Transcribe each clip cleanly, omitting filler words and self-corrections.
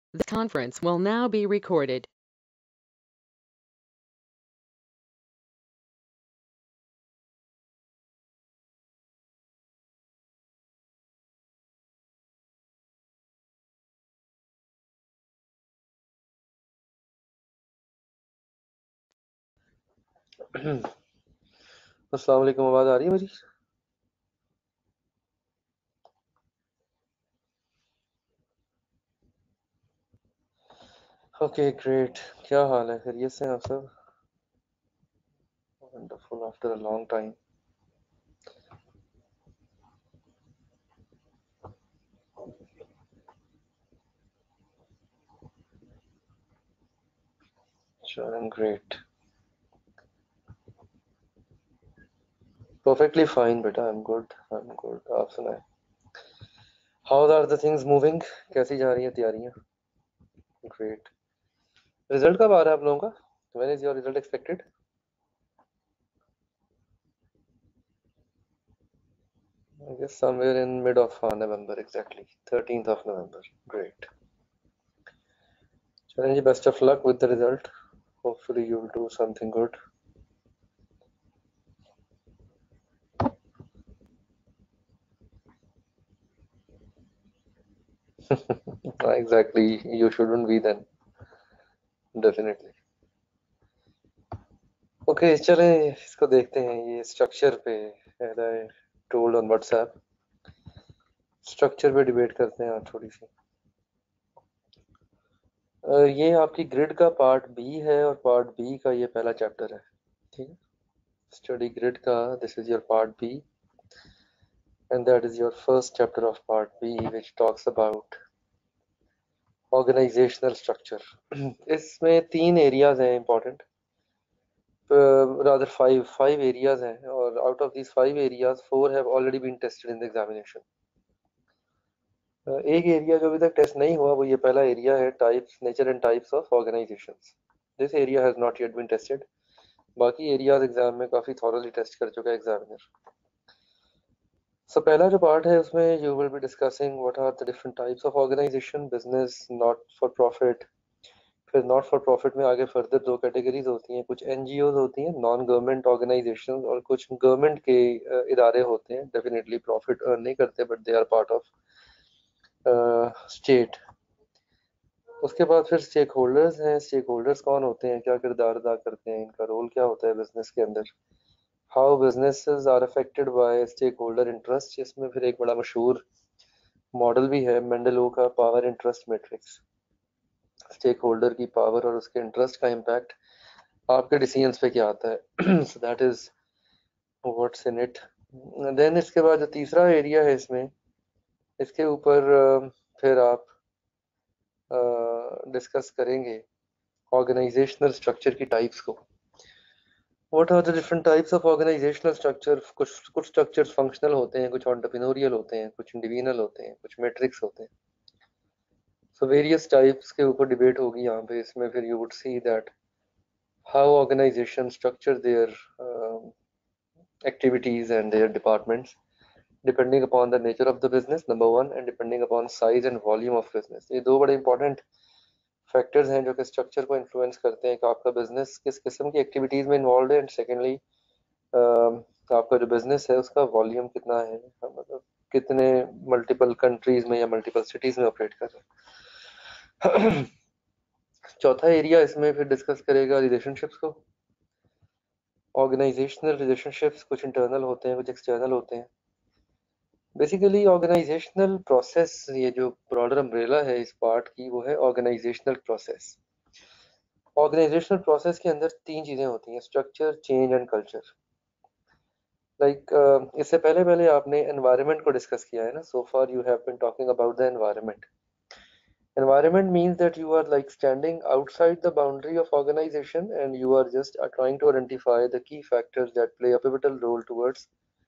The conference will now be recorded. अस्सलाम वालेकुम, आवाज़ आ रही है मेरी? ओके ग्रेट, क्या हाल है? खैरियत से हैं आप सब? Wonderful, after a long time. Sure, I'm great. Perfectly fine बेटा, I'm good, I'm good. आप सुनाएं? How are the things moving? कैसी जा रही हैं तैयारियां? Great. रिजल्ट कब आ रहा है आप लोगों का? When is your result expected? I guess somewhere in mid of November, exactly 13th of November. Great. चलें जी, best of luck with the result. Hopefully you'll do something good. Exactly, you shouldn't be then. Definitely. Okay चलें इसको देखते हैं, ये structure पे as I told on WhatsApp, structure पे debate करते हैं आज थोड़ी सी। ये आपकी ग्रिड का पार्ट बी है और पार्ट बी का ये पहला चैप्टर है, ठीक है? स्टडी ग्रिड का this is your part B and that is your first chapter of part B which talks about organisational structure. इसमें 3 एरियाज हैं इंपॉर्टेंट, rather five areas हैं, और out of these 5 areas 4 have already been tested in the examination. एक area जो अभी तक test नहीं हुआ वो ये पहला एरिया है, types, nature and types of organisations. This area has not yet been tested. बाकी एरियाज एग्जाम में काफी थॉरली टेस्ट कर चुका है एग्जामिनर। सो पहला जो पार्ट है उसमें you will be discussing what are the different types of organisation, business, not for profit. फिर नॉट फॉर प्रॉफिट में आगे फर्दर 2 कैटेगरीज होती हैं, कुछ एनजीओज होती हैं, नॉन गवर्नमेंट ऑर्गेनाइजेशन, और कुछ गवर्नमेंट के इदारे होते हैं, डेफिनेटली प्रॉफिट अर्न नहीं करते but they are part of state. उसके बाद फिर स्टेक होल्डर्स हैं। स्टेक होल्डर्स कौन होते हैं, क्या किरदार अदा करते हैं, इनका रोल क्या होता है बिजनेस के अंदर, how businesses are affected by stakeholder interest. इसमें फिर एक बड़ा मशहूर मॉडल भी है मेंडलो का, power interest matrix. Stakeholder की पावर और उसके इंटरेस्ट का इम्पैक्ट आपके डिसीजंस पे क्या आता है। So that is what's in it. Then इसके बाद जो तीसरा एरिया है इसमें, इसके ऊपर फिर आप डिस्कस करेंगे ऑर्गेनाइजेशनल स्ट्रक्चर की टाइप्स को। What are the different types of organisational structure. कुछ स्ट्रक्चर्स फंक्शनल होते हैं, कुछ एंटरप्रेन्योरियल होते हैं, कुछ इंडिविजुअल होते हैं, कुछ मैट्रिक्स होते हैं। सो वेरियस टाइप्स के ऊपर डिबेट होगी यहाँ पे। इसमें फिर you would see that how organisation structure their activities and their departments depending upon the nature of the business, number one, and depending upon size and volume of business। ये दो बड़े इंपॉर्टेंट फैक्टर्स हैं जो कि structure को influence करते हैं कि आपका बिजनेस किस किस्म की एक्टिविटीज में इन्वॉल्व है, एंड सेकेंडली आपका जो बिजनेस है उसका वॉल्यूम कितना है, मतलब कितने मल्टीपल कंट्रीज में या मल्टीपल सिटीज में ऑपरेट कर रहे हैं। चौथा एरिया इसमें फिर डिस्कस करेगा रिलेशनशिप्स को। ऑर्गेनाइजेशनल रिलेशनशिप्स कुछ इंटरनल होते हैं, कुछ एक्सटर्नल होते हैं। बेसिकली ऑर्गेनाइजेशनल प्रोसेस, ये जो ब्रॉडर अम्ब्रेला है इस पार्ट की, वो है ऑर्गेनाइजेशनल प्रोसेस। ऑर्गेनाइजेशनल प्रोसेस के अंदर 3 चीजें होती हैं, structure, change and culture. Like इससे पहले आपने एनवायरनमेंट को डिस्कस किया है ना। So far you have been talking about the environment. Environment means that you are like standing outside the boundary of organization and you are just trying to identify the key factors that play a pivotal role towards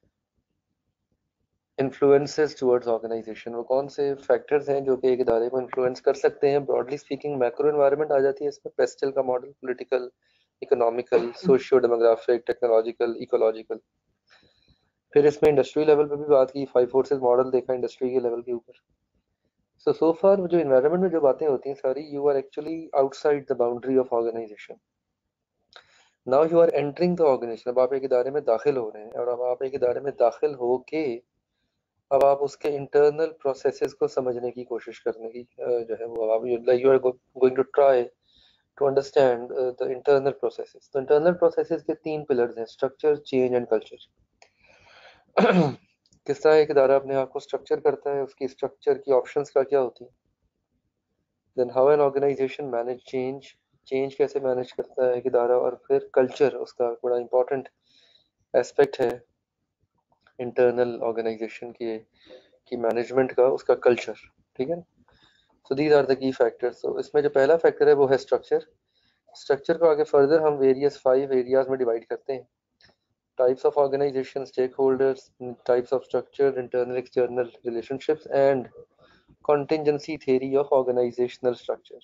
influences towards organization। वो कौन से factors हैं जो कि एक इदारे को influence कर सकते हैं। ब्रॉडली स्पीकिंग मैक्रो एनवायरनमेंट आ जाती है इसमें, पेस्टल का model, political, economical, socio demographic, technological, ecological. फिर इसमें इंडस्ट्री लेवल पे भी बात की, 5 फोर्सेस मॉडल देखा इंडस्ट्री के लेवल के ऊपर। so far जो environment में जो बातें होती हैं सारी, you are actually outside the boundary of organization. Now you are entering the organization. अब आप एक इदारे में दाखिल हो रहे हैं, और अब आप एक इदारे में दाखिल हो के अब आप उसके इंटरनल प्रोसेसेस को समझने की कोशिश करने की जो है वो आप you are going to try to understand the internal processes. तो internal processes के 3 पिलर्स हैं: स्ट्रक्चर, चेंज एंड कल्चर. किस तरह एक इदारा अपने आप को स्ट्रक्चर करता है, उसकी स्ट्रक्चर की ऑप्शंस क्या क्या होती हैं. Then how an organisation manage change, change कैसे मैनेज करता है एक इदारा. और फिर कल्चर, उसका बड़ा इंपॉर्टेंट एस्पेक्ट है इंटरनल ऑर्गेनाइजेशन की मैनेजमेंट का, उसका कल्चर. ठीक है. So these are the key factors. तो इसमें जो पहला फैक्टर है वो है स्ट्रक्चर. स्ट्रक्चर को आगे फर्दर हम वेरियस 5 एरियाज में डिवाइड करते हैं: types of organization, stakeholders, types of structure, internal external relationships, and contingency theory of organizational structure.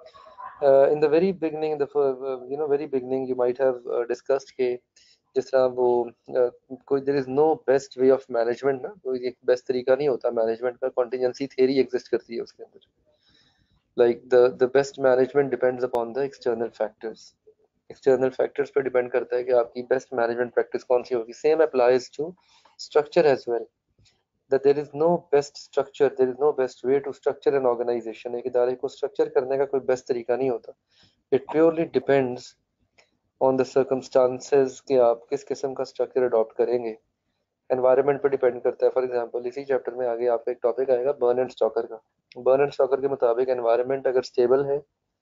In the very beginning, very beginning, you might have discussed कि जिस तरह वो कोई there is no best way of management ना, कोई एक best तरीका नहीं होता management का. contingency theory exist करती है उसके अंदर. Like the best management depends upon the external factors. External factors पर डिपेंड करता है कि आपकी बेस्ट मैनेजमेंट प्रैक्टिस कौन सी होगी. Same applies to structure as well, that there is no best structure, there is no best way to structure an organization. एक इदारे को स्ट्रक्चर करने का कोई बेस्ट तरीका नहीं होता. It purely depends on the circumstances कि आप किस किस्म का स्ट्रक्चर अडॉप्ट करेंगे. एनवायरनमेंट पर डिपेंड करता है. फॉर एग्जांपल इसी चैप्टर में आगे आपका एक टॉपिक आएगा बर्न एंड स्टॉकर का. बर्न एंड स्टॉकर के मुताबिक एनवायरनमेंट अगर स्टेबल है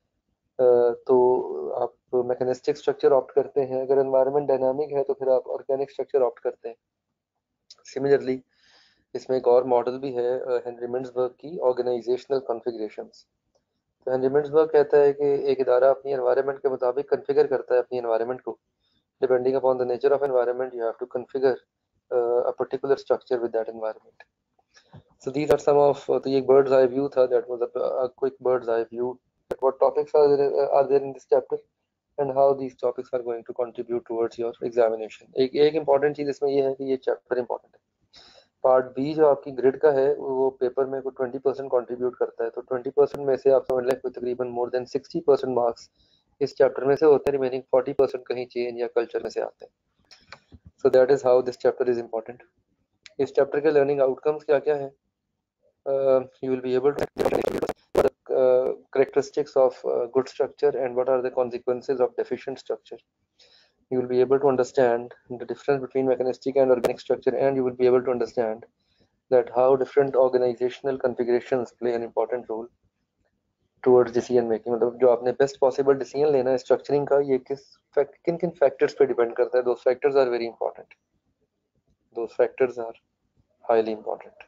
तो आप मैकेनिस्टिक स्ट्रक्चर ऑप्ट करते हैं. अगर एनवायरनमेंट डायनामिक है तो फिर आप ऑर्गेनिक स्ट्रक्चर ऑप्ट करते हैं. सिमिलरली इसमें एक और मॉडल भी है हेनरी मिन्सबर्ग की, ऑर्गेनाइजेशनल कॉन्फ़िगरेशंस. तो हेनरी मिन्सबर्ग कहता है कि एक इदारा अपनी एनवायरनमेंट के मुताबिक कॉन्फ़िगर करता है अपनी एनवायरनमेंट को. Depending upon the nature of environment you have to configure a particular structure with that environment. So these are some of तो ये एक bird's eye view था. That was a quick bird's eye view at what topics are there in this chapter and how these topics are going to contribute towards your examination. एक important चीज़ इसमें ये है कि ये chapter important है. Part B जो आपकी grid का है वो पेपर में कोई 20% कंट्रीब्यूट करता है. तो 20% में से आप समझ लें कोई तकरीबन मोर देन 60% मार्क्स इस चैप्टर में से होते हैं. रिमेनिंग 40% कहीं चेंज या कल्चर में से आते हैं. So that is how this chapter is important. इस चैप्टर के लर्निंग आउटकम्स क्या क्या है. You will be able to what are characteristics of good structure and what are the consequences of deficient structure. You will be able to understand the difference between mechanistic and organic structure, and you will be able to understand that how different organizational configurations play an important role towards decision making. मतलब जो आपने best possible decision लेना है structuring का, ये किन किन factors पे depend करता है. Those factors are very important. Those factors are highly important.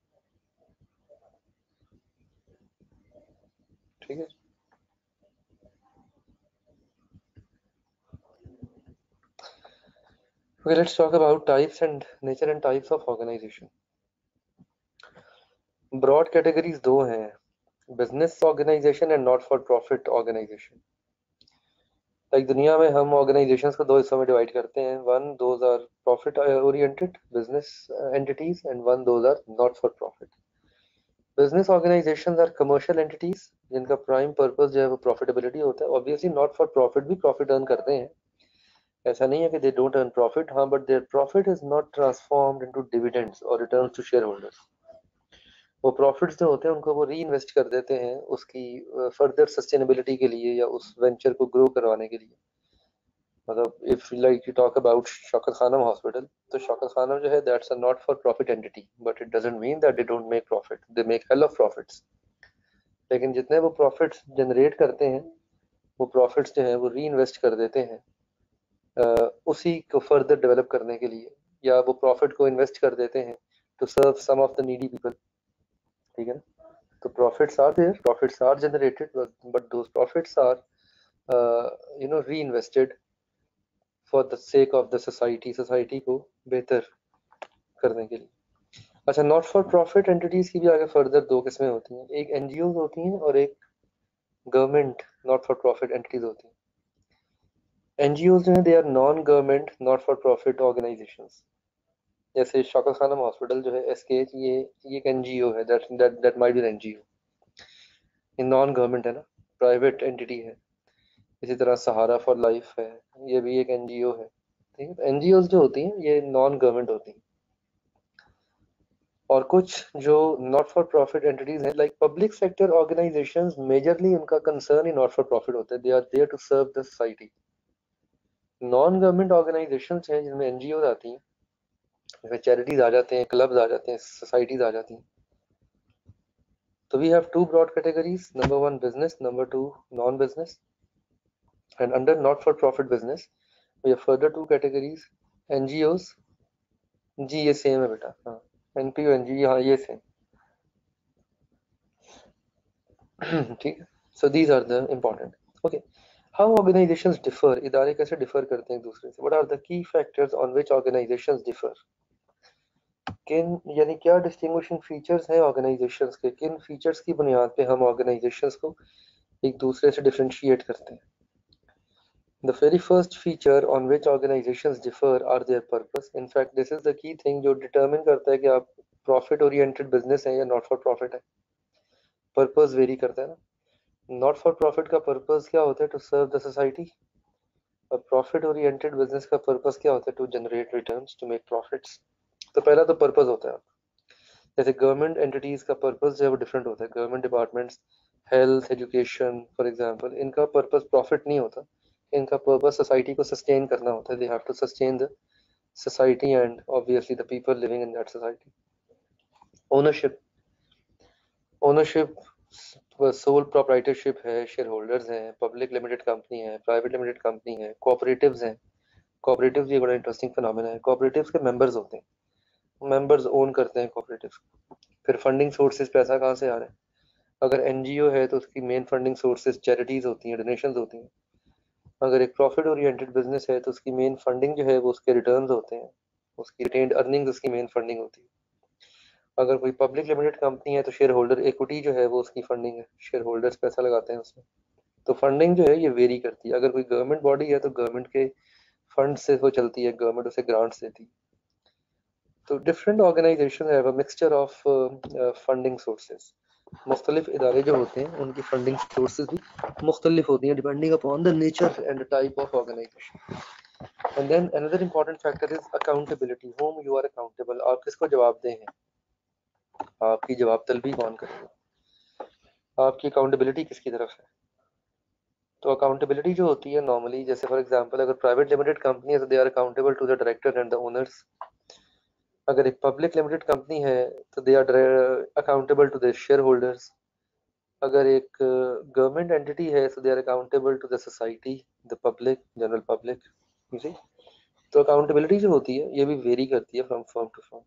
ठीक है. Okay, let's talk about types and nature and types of organization. Broad categories दो हैं: business organization and not for profit organization. Like दुनिया में हम organizations को दो हिस्सों में डिवाइड करते हैं. One, those are profit oriented business entities, and one, those are not for profit. Business organizations are commercial entities जिनका प्राइम पर्पस जो है वो प्रॉफिटेबिलिटी होता है. ऑब्वियसली नॉट फॉर प्रॉफिट भी प्रॉफिट अर्न करते हैं, ऐसा नहीं है कि दे डोंट अर्न प्रॉफिट. हाँ, but their profit is not transformed into dividends और रिटर्न्स टू शेयर होल्डर्स. वो प्रॉफिट्स जो होते हैं उनको वो री इन्वेस्ट कर देते हैं उसकी फर्दर सस्टेनेबिलिटी के लिए या उस वेंचर को ग्रो करवाने के लिए. मतलब if like you talk about Shaukat Khanum hospital, तो शौकत खानम जो है that's a not for profit entity, but it doesn't mean that they don't make profit. They make hell of profits. लेकिन जितने वो प्रॉफिट्स जनरेट करते हैं वो प्रॉफिट्स जो है वो री इन्वेस्ट कर देते हैं उसी को फर्दर डेवलप करने के लिए, या वो प्रॉफिट को इन्वेस्ट कर देते हैं to serve some of the needy people. ठीक है ना. तो profits are there, profits are generated, but those profits are reinvested for the sake of the society, society को बेहतर करने के लिए. अच्छा, नॉट फॉर प्रॉफिट एंटिटीज की भी आगे फर्दर दो किस्में होती हैं. एक एनजीओ होती हैं और एक government not for profit entities होती हैं. एनजीओ जो है they are non government not for profit organisations. जैसे शौकत खानम हॉस्पिटल जो है SKH, ये एक NGO है, that might be an NGO, ये नॉन गवर्नमेंट है ना, प्राइवेट एंटिटी है। इसी तरह सहारा फॉर लाइफ है, ये भी एक NGO है। ठीक है, NGOs जो होती हैं ये नॉन गवर्नमेंट होती हैं। और कुछ जो नॉट फॉर प्रॉफिट एंटिटीज हैं, like public sector organisations, majorly उनका कंसर्न ही नॉट फॉर प्रॉफिट होता है, they are there to serve the society. Non government organisations हैं जिनमें NGOs आती हैं, इसमें चैरिटीज आ जाते हैं, क्लब्स आ जाते हैं, सोसाइटीज आ जाती हैं। तो we have two broad categories, number 1 business, number 2 non business, and under not for profit business we have further 2 categories, NGOs। जी ये सेम है बेटा, हाँ, NPO NGO, हाँ ये सेम। ठीक है, so these are the important. Okay, how organisations differ, इदारे कैसे डिफर करते हैं एक दूसरे से, what are the key factors on which organisations differ, किन यानी क्या डिस्टिंग्विशिंग फीचर्स हैं ऑर्गेनाइजेशंस के, किन फीचर्स की बुनियाद पे हम ऑर्गेनाइजेशंस को एक दूसरे से डिफरेंशिएट करते हैं। The very first feature on which organizations differ are their purpose. In fact, this is the key thing जो determine करता है कि आप profit oriented business है या not for profit है। Purpose vary करता है ना। Not for profit का purpose क्या होता है? To serve the society। और profit oriented business का purpose क्या होता है? To generate returns, to make profits। तो पहला तो purpose होता है। जैसे गवर्नमेंट एंटिटीज का पर्पस जो है वो डिफरेंट होता है। Government departments, health, education for example, इनका पर्पस प्रॉफिट नहीं होता, इनका पर्पस सोसाइटी को सस्टेन करना होता है। They have to sustain the society and obviously the people living in that society. Ownership, ownership sole proprietorship है, शेयर होल्डर्स हैं, पब्लिक लिमिटेड कंपनी है, प्राइवेट लिमिटेड कंपनी है, कोऑपरेटिव्स हैं। कोऑपरेटिव्स ये बड़ा इंटरेस्टिंग फिनोमेना है। कोऑपरेटिव्स के members होते हैं, मेंबर्स ओन करते हैं कोऑपरेटिव्स। फिर फंडिंग सोर्सेज, पैसा कहाँ से आ रहा है? अगर NGO है तो उसकी मेन फंडिंग सोर्सेज चैरिटीज होती हैं, डोनेशंस होती हैं। अगर एक प्रॉफिट ओरिएंटेड बिजनेस है तो उसकी मेन फंडिंग जो है वो उसके रिटर्न्स होते हैं, उसकी रिटेन्ड अर्निंग्स उसकी मेन फंडिंग होती है। अगर कोई पब्लिक लिमिटेड कंपनी है तो शेयर होल्डर इक्विटी जो है वो उसकी फंडिंग है, शेयर होल्डर्स पैसा लगाते हैं उसमें। तो फंडिंग जो है ये वेरी करती है। अगर कोई गवर्नमेंट बॉडी है तो गवर्नमेंट के फंड से वो चलती है, गवर्नमेंट उसे ग्रांट्स देती है। तो different organisation have a mixture of funding sources. मुख्तलिफ इदारे जो होते हैं उनकी फंडिंग सोर्सेज भी मुख्तलिफ होती हैं depending upon the nature and the type of organisation. And then another important factor is accountability, whom you are accountable, आप किसको जवाबदेह हैं, आपकी जवाब तलबी कौन करेगा, आपकी अकाउंटेबिलिटी किसकी तरफ है। तो अकाउंटेबिलिटी जो होती है नॉर्मली, जैसे फॉर एग्जांपल अगर प्राइवेट लिमिटेड कंपनी है तो they are accountable to the director and the owners. अगर एक पब्लिक लिमिटेड कंपनी है तो they are accountable to the shareholders. अगर एक गवर्नमेंट एंटिटी है तो they are accountable to the society, the public, general public. You see, तो accountability जो होती है ये भी वेरी करती है फ्रॉम फर्म टू फर्म।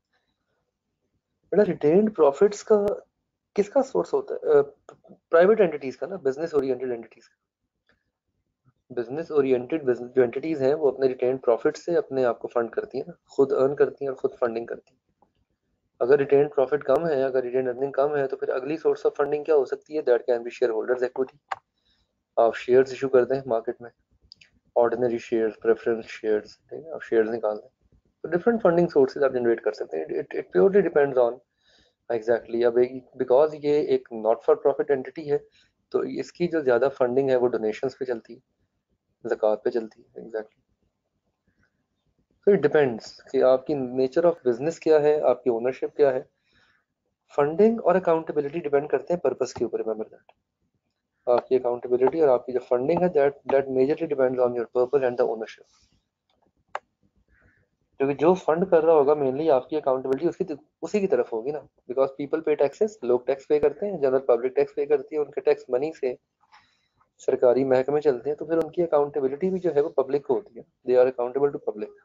बेटा रिटेन्ड प्रॉफिट्स का किसका सोर्स होता है? प्राइवेट एंटिटीज का ना, बिजनेस ओरिएंटेड एंटिटीज का। बिजनेस ओरिएंटेड जो एंटिटीज हैं वो अपने रिटेन्ड प्रॉफिट से अपने आप को फंड करती है ना, खुद अर्न करती हैं और खुद फंडिंग करती हैं। अगर रिटेन्ड प्रॉफिट कम है, अगर रिटेन्ड अर्निंग कम है तो फिर अगली सोर्स ऑफ फंडिंग क्या हो सकती है? That can be shareholders equity. आप शेयर्स इशू करते हैं मार्केट में, ऑर्डिनरी शेयर्स, प्रेफरेंस शेयर्स, ठीक है, आप शेयर्स निकाल दें। तो डिफरेंट फंडिंग सोर्सेज आप जनरेट कर सकते हैं। It purely depends on exactly. अब बिकॉज ये एक नॉट फॉर प्रॉफिट एंटिटी है तो इसकी जो ज़्यादा फंडिंग है वो डोनेशंस पे चलती है, ज़कात पे चलती है। एग्जैक्टली, तो इट डिपेंड्स कि आपकी नेचर ऑफ बिजनेस क्या है, आपकी ओनरशिप क्या है। फंडिंग और अकाउंटेबिलिटी डिपेंड करते हैं पर्पस के ऊपर। रिमेंबर दैट आपकी अकाउंटेबिलिटी और आपकी जो फंडिंग है that majorly depends on your purpose and the ownership. क्योंकि जो फंड कर रहा होगा मेनली आपकी अकाउंटेबिलिटी उसी की तरफ होगी ना, बिकॉज पीपल पे टैक्सेस, लोग टैक्स पे करते हैं, जनरल पब्लिक टैक्स पे करती है, उनके टैक्स मनी से सरकारी महकमे चलते हैं, तो फिर उनकी अकाउंटेबिलिटी भी जो है वो पब्लिक को होती है। They are accountable to public.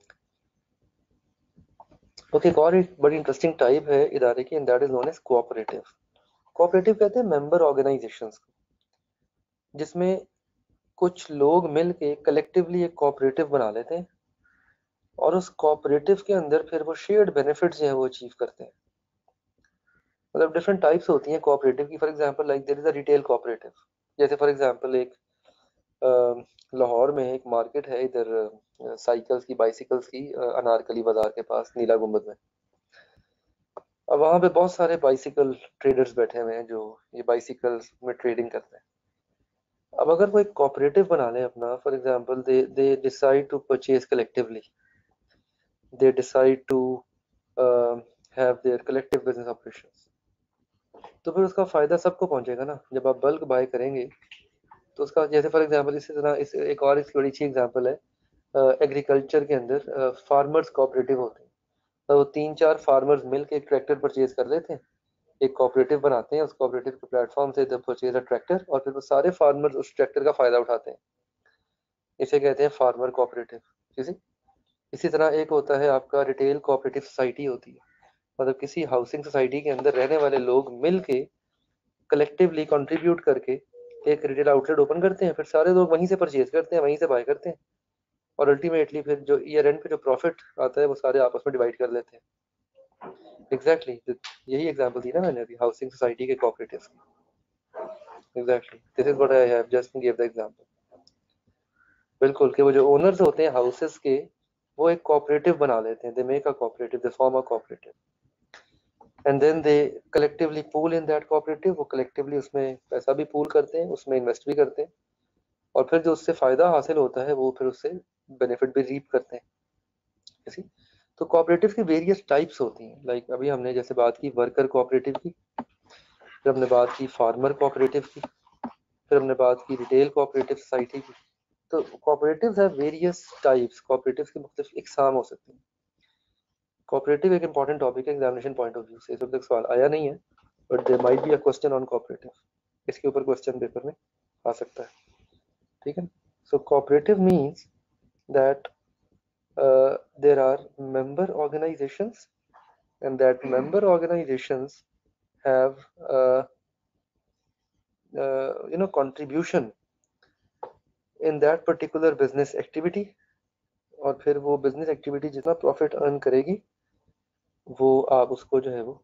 Okay, एक और एक बड़ी इंटरेस्टिंग टाइप है इदारे की, and that is known as cooperative. Cooperative कहते हैं मेंबर ऑर्गेनाइजेशंस को, जिसमें कुछ लोग मिल के कलेक्टिवली एक कोऑपरेटिव बना लेते हैं और उस कोऑपरेटिव के अंदर फिर वो शेयर्ड बेनिफिट्स जो है वो अचीव करते हैं। मतलब डिफरेंट टाइप्स होती हैं कोऑपरेटिव की। For example like there is a retail cooperative. जैसे फॉर एग्जांपल एक लाहौर में एक मार्केट है इधर साइकिल्स की, बाइसिकल्स की, अनारकली बाजार के पास, नीला गुंबद में। अब वहाँ पे बहुत सारे बाइसिकल ट्रेडर्स बैठे हुए हैं जो ये बाइसिकल्स में ट्रेडिंग करते हैं। अब अगर वो एक कोऑपरेटिव बना लें अपना, for example they decide to purchase collectively, they decide to have their collective business operations, तो फिर उसका फायदा सबको पहुंचेगा ना। जब आप बल्क बाय करेंगे तो उसका, जैसे फॉर एग्जांपल इसी तरह इस एक और इसकी बड़ी अच्छी एग्जांपल है, एग्रीकल्चर के अंदर फार्मर्स कोऑपरेटिव होते हैं। तो वो 3-4 फार्मर्स मिलकर एक ट्रैक्टर परचेज कर लेते हैं, एक कोऑपरेटिव बनाते हैं, उस कोऑपरेटिव के प्लेटफॉर्म से जब परचेज अ ट्रैक्टर, और फिर वो सारे फार्मर्स उस ट्रैक्टर का फायदा उठाते हैं। इसे कहते हैं फार्मर कोऑपरेटिव। किसी इसी तरह एक होता है आपका रिटेल कोऑपरेटिव सोसाइटी होती है, मतलब किसी हाउसिंग सोसाइटी के अंदर रहने वाले लोग मिल के कलेक्टिवली कंट्रीब्यूट करके एक रिटेल आउटलेट ओपन करते हैं, फिर सारे लोग वहीं से परचेज करते हैं, वहीं से बाय करते हैं, और अल्टीमेटली फिर जो ईयर एंड पे जो प्रॉफिट आता है वो सारे आपस में डिवाइड कर लेते हैं। एग्जैक्टली यही एग्जांपल दी ना मैंने अभी हाउसिंग सोसाइटी के कोऑपरेटिव की। Exactly this is what I have just give the example. बिल्कुल, कि वो जो ओनर्स होते हैं हाउसेस के, वो एक कोऑपरेटिव बना लेते हैं, they make a cooperative, they form a cooperative, and then they collectively pool in that cooperative. वो कलेक्टिवली उसमें पैसा भी पूल करते हैं, उसमें इन्वेस्ट भी करते हैं, और फिर जो उससे फायदा हासिल होता है वो फिर उससे बेनिफिट भी रीप करते हैं। किसी तो कोऑपरेटिव की वेरियस टाइप्स होती हैं, लाइक अभी हमने जैसे बात की वर्कर कोऑपरेटिव की, फिर हमने बात की फार्मर कोऑपरेटिव की, फिर हमने बात की रिटेल कोऑपरेटिव सोसाइटी की। तो cooperatives have various types, cooperatives के मुख्तलिफ इकसाम हो सकते हैं। कोऑपरेटिव एक इंपॉर्टेंट टॉपिक है एग्जामिनेशन पॉइंट ऑफ व्यू से, इस वक्त तक सवाल आया नहीं है, but there might be a question on cooperative, इसके ऊपर क्वेश्चन पेपर में आ सकता है। ठीक है, so cooperative means that there are member organizations, and that member organizations have contribution in that particular business activity, और फिर वो बिजनेस एक्टिविटी जितना प्रॉफिट अर्न करेगी वो आप उसको जो है वो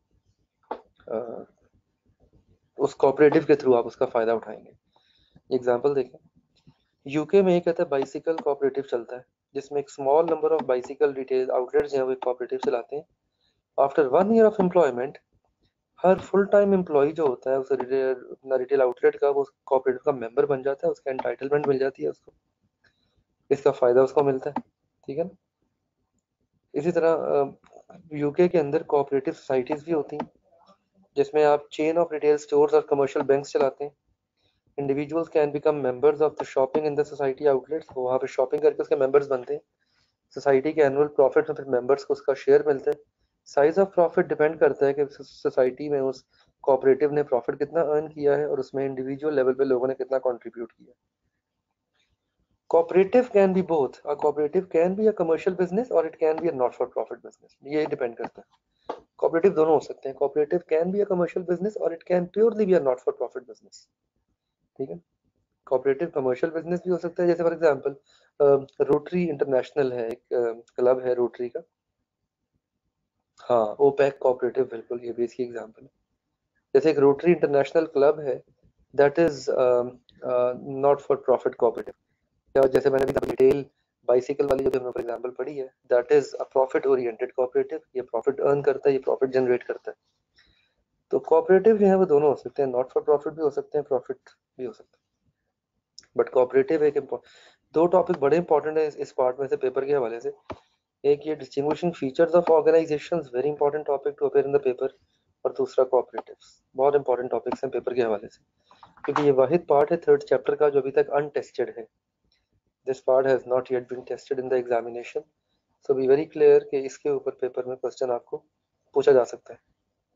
उस कोऑपरेटिव के थ्रू आप उसका फायदा उठाएंगे। एग्जांपल देखें, यूके में एक कहता है बाइसिकल कोऑपरेटिव चलता है, जिसमें एक small number of bicycle retail outlets हैं वो एक कोऑपरेटिव चलाते हैं। आफ्टर 1 ईयर ऑफ एम्प्लॉयमेंट, हर फुल टाइम एम्प्लॉय जो होता है उस रिटेल आउटलेट का, वो कोऑपरेटिव का मेंबर बन जाता है, उसका एंटाइटलमेंट मिल जाती है उसको, इसका फायदा उसको मिलता है। ठीक है ना। इसी तरह यूके के अंदर कोऑपरेटिव सोसाइटीज भी होती हैं, जिसमें आप चेन ऑफ रिटेल स्टोर्स और कमर्शियल बैंक्स चलाते हैं। Individuals can become members of the shopping in the society outlets, वो वहाँ पे शॉपिंग करके उसके मेंबर्स बनते हैं। सोसाइटी के एनुअल प्रॉफिट में फिर मेंबर्स को उसका शेयर मिलता है। साइज ऑफ प्रॉफिट डिपेंड करता है कि सोसाइटी में उस कोऑपरेटिव ने प्रॉफिट कितना अर्न किया है और उसमें इंडिविजुअल लेवल पे लोगों ने कितना कंट्रीब्यूट किया। Cooperative can be both, a cooperative can be a commercial business और it can be a not for profit business, ये डिपेंड करता है। कोऑपरेटिव दोनों हो सकते हैं, cooperative can be a commercial business और it can purely be a not for profit business. ठीक है, कोऑपरेटिव कमर्शियल बिजनेस भी हो सकता है, जैसे फॉर एग्जांपल रोटरी इंटरनेशनल है, एक क्लब है रोटरी का, हाँ ओपेक कोऑपरेटिव, बिल्कुल ये भी इसकी एग्जांपल है। जैसे एक रोटरी इंटरनेशनल क्लब है, that is not for profit cooperative, या जैसे मैंने अभी रिटेल बाइसिकल वाली जो हमने फॉर एग्जांपल पढ़ी है, that is a profit oriented cooperative, ये प्रॉफिट अर्न करता है, ये प्रॉफिट जनरेट करता है। तो कोऑपरेटिव जो है वो दोनों हो सकते हैं, नॉट फॉर प्रॉफिट भी हो सकते हैं, प्रॉफिट भी हो सकते हैं, बट कोऑपरेटिव एक दो टॉपिक बड़े इंपॉर्टेंट है इस पार्ट में से पेपर के हवाले से। एक ये distinguishing features of organisations, very important topic to appear in the paper, और दूसरा कोऑपरेटिव्स, बहुत इंपॉर्टेंट टॉपिक्स हैं पेपर के हवाले से, क्योंकि ये वाहिद पार्ट है 3rd चैप्टर का जो अभी तक अनटेस्टेड है। This part has not yet been tested in the examination, so be very clear कि इसके ऊपर पेपर में क्वेश्चन आपको पूछा जा सकता है।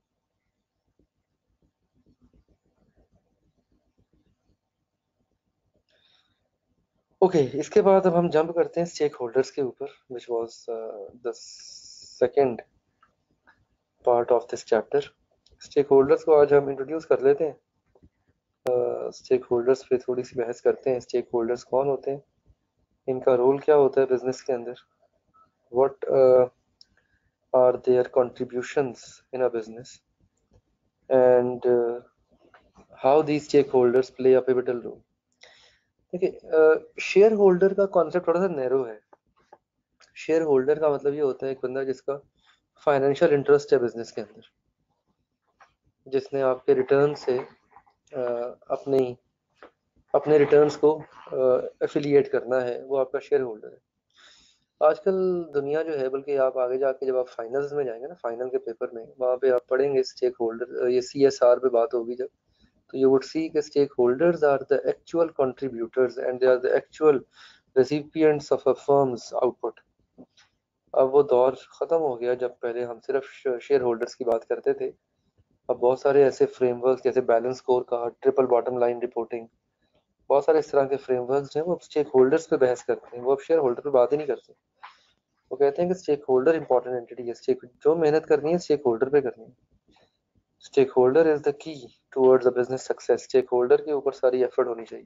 ओके, इसके बाद अब हम जंप करते हैं स्टेक होल्डर्स के ऊपर, which was the second part of this chapter. Stakeholders को आज हम इंट्रोड्यूस कर लेते हैं, स्टेक होल्डर्स पे थोड़ी सी बहस करते हैं। स्टेक होल्डर्स कौन होते हैं, इनका रोल क्या होता है बिजनेस के अंदर, what are their contributions in a business, and how these stakeholders play a pivotal role. देखिए शेयर होल्डर का कॉन्सेप्ट थोड़ा सा नैरो है। शेयर होल्डर का मतलब ये होता है एक बंदा जिसका फाइनेंशियल इंटरेस्ट है बिजनेस के अंदर, जिसने आपके रिटर्न से अपनी अपने रिटर्न्स को एफिलिएट करना है, वो आपका शेयर होल्डर है। आजकल दुनिया जो है, बल्कि आप आगे जाके जब आप फाइनल्स में जाएंगे ना, फाइनल के पेपर में, वहाँ पे आप पढ़ेंगे स्टेक होल्डर, ये CSR पे बात होगी जब, तो you would see that stakeholders are the actual contributors and they are the actual recipients of a firm's output. अब वो दौर ख़त्म हो गया जब पहले हम सिर्फ शेयर होल्डर्स की बात करते थे। अब बहुत सारे ऐसे फ्रेमवर्क जैसे balance scorecard, triple bottom line reporting, बहुत सारे इस तरह के फ्रेमवर्क्स हैं, वो अब स्टेक होल्डर्स पे बहस करते हैं, वो अब शेयर होल्डर पे बात ही नहीं करते। वो कहते हैं कि स्टेक होल्डर इंपॉर्टेंट एंटिटी है, स्टेक जो मेहनत करनी है स्टेक होल्डर पे करनी है। Stakeholder is the key towards the business success. Stakeholder के ऊपर सारी एफर्ट होनी चाहिए।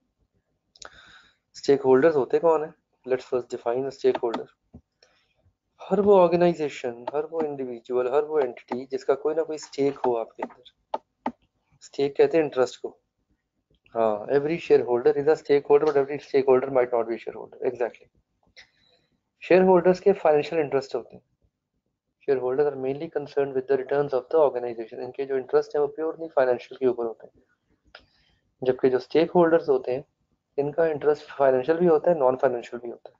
स्टेक होल्डर्स होते कौन है? Let's first define stakeholder. हर वो ऑर्गेनाइजेशन, हर वो इंडिविजुअल, हर वो एंटिटी जिसका कोई ना कोई स्टेक हो आपके अंदर। स्टेक कहते हैं इंटरेस्ट को। हाँ, every shareholder is a stakeholder, but every stakeholder might not be shareholder. Exactly. Shareholders के फाइनेंशियल इंटरेस्ट होते हैं। Shareholder are mainly concern with the returns of the organisation. इनके जो interest है वो purely financial के ऊपर होते हैं। जबकि जो स्टेक होल्डर्स होते हैं, इनका इंटरेस्ट फाइनेंशियल भी होता है, नॉन फाइनेंशियल भी होता है।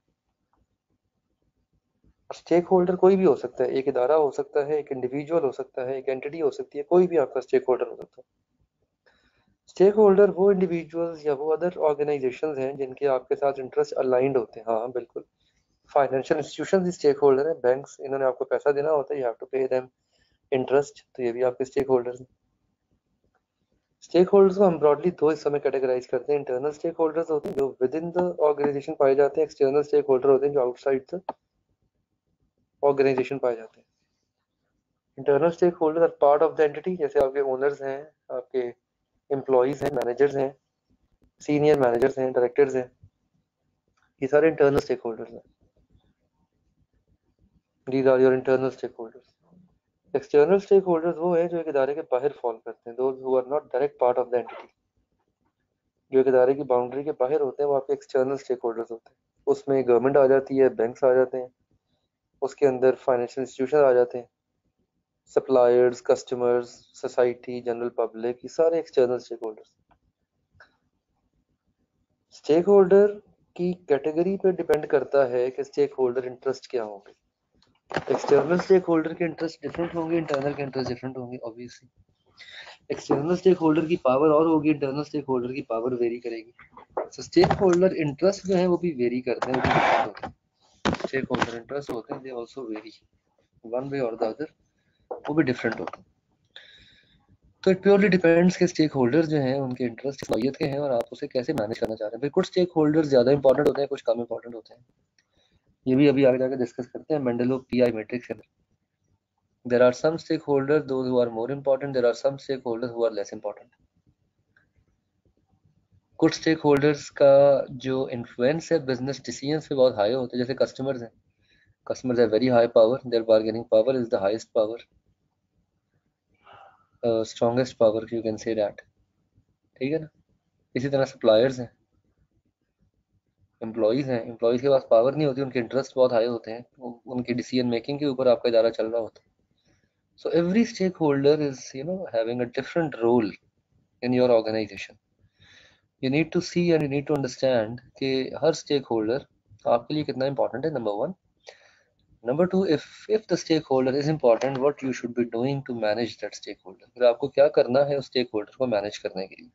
स्टेक होल्डर कोई भी हो सकता है, एक इदारा हो सकता है, एक इंडिविजुअल हो सकता है, एक एंटिटी हो सकती है, कोई भी आपका स्टेक होल्डर हो सकता है। स्टेक होल्डर वो इंडिविजुअल्स या वो अदर ऑर्गेनाइजेशंस हैं जिनके आपके साथ इंटरेस्ट अलाइंड होते हैं। हाँ बिल्कुल, फाइनेंशियल इंस्टीट्यूशंस भी स्टेक होल्डर हैं। बैंक्स, इन्होंने आपको पैसा देना होता है, you have to pay them interest, तो ये भी आपके स्टेक होल्डर्स हैं। स्टेक होल्डर्स को हम ब्रॉडली दो हिस्सों में कैटेगराइज करते हैं। इंटरनल स्टेक होल्डर्स होते हैं जो विद इन द ऑर्गेनाइजेशन पाए जाते हैं, एक्सटर्नल स्टेक होल्डर होते हैं जो आउटसाइड द ऑर्गेनाइजेशन पाए जाते हैं। Internal stakeholder are part of the entity, जैसे आपके ओनर्स हैं, आपके एम्प्लॉइज हैं, मैनेजर्स हैं, सीनियर मैनेजर्स हैं, डायरेक्टर्स हैं, ये सारे इंटरनल स्टेक होल्डर्स हैं। These are your internal stakeholders. External stakeholders वो है जो एक इदारे के बाहर फॉल करते हैं, those who are not direct part of the entity. जो एक इदारे की बाउंड्री के बाहर होते हैं वो आपके एक्सटर्नल स्टेक होल्डर्स होते हैं। उसमें गवर्नमेंट आ जाती है, बैंक्स आ जाते हैं, उसके अंदर फाइनेंशियल इंस्टीट्यूशन आ जाते हैं, suppliers, customers, society, general public, ये सारे external stakeholders. Stakeholder की कैटेगरी पे डिपेंड करता है कि स्टेक होल्डर इंटरेस्ट क्या होंगे। एक्सटर्नल स्टेक होल्डर के इंटरेस्ट डिफरेंट होंगे, इंटरनल के इंटरेस्ट डिफरेंट होंगे ऑब्वियसली। एक्सटर्नल स्टेक होल्डर की पावर और होगी, इंटरनल स्टेक होल्डर की पावर वेरी करेगी। तो स्टेक होल्डर इंटरेस्ट जो है वो भी वेरी करते हैं, वो भी डिफरेंट होते हैं। स्टेक होल्डर इंटरेस्ट होते हैं, they also vary one way और द अदर, वो भी डिफरेंट होते हैं। तो इट प्योरली डिपेंड्स कि स्टेक होल्डर जो हैं उनके इंटरेस्ट किस नौइयत के हैं और आप उसे कैसे मैनेज करना चाह रहे हैं। भाई कुछ स्टेक होल्डर ज़्यादा इंपॉर्टेंट होते हैं, कुछ कम इंपॉर्टेंट होते हैं, ये भी अभी आगे जाके डिस्कस करते हैं मेंडेलो PI मैट्रिक्स के अंदर। There are some stakeholders, those who are more important. There are some stakeholders who are less important. कुछ स्टेक होल्डर्स का जो इन्फ्लुएंस है बिजनेस डिसीजंस पे बहुत हाई होता है, जैसे कस्टमर्स हैं। कस्टमर्स है very high power, their bargaining power is the highest power, strongest power, you can say that. ठीक है ना। इसी तरह सप्लायर्स हैं, एम्प्लॉइज हैं, एम्प्लॉइज के पास पावर नहीं होती, उनके इंटरेस्ट बहुत हाई होते हैं, उनकी डिसीजन मेकिंग के ऊपर आपका इदारा चल रहा होता है। So every stakeholder is having a different role in your organization. You need to see and you need to understand कि हर स्टेक होल्डर आपके लिए कितना इंपॉर्टेंट है, number one. Number two, if the stakeholder is important, what you should be doing to manage that stakeholder। फिर आपको क्या करना है उस स्टेक होल्डर को मैनेज करने के लिए,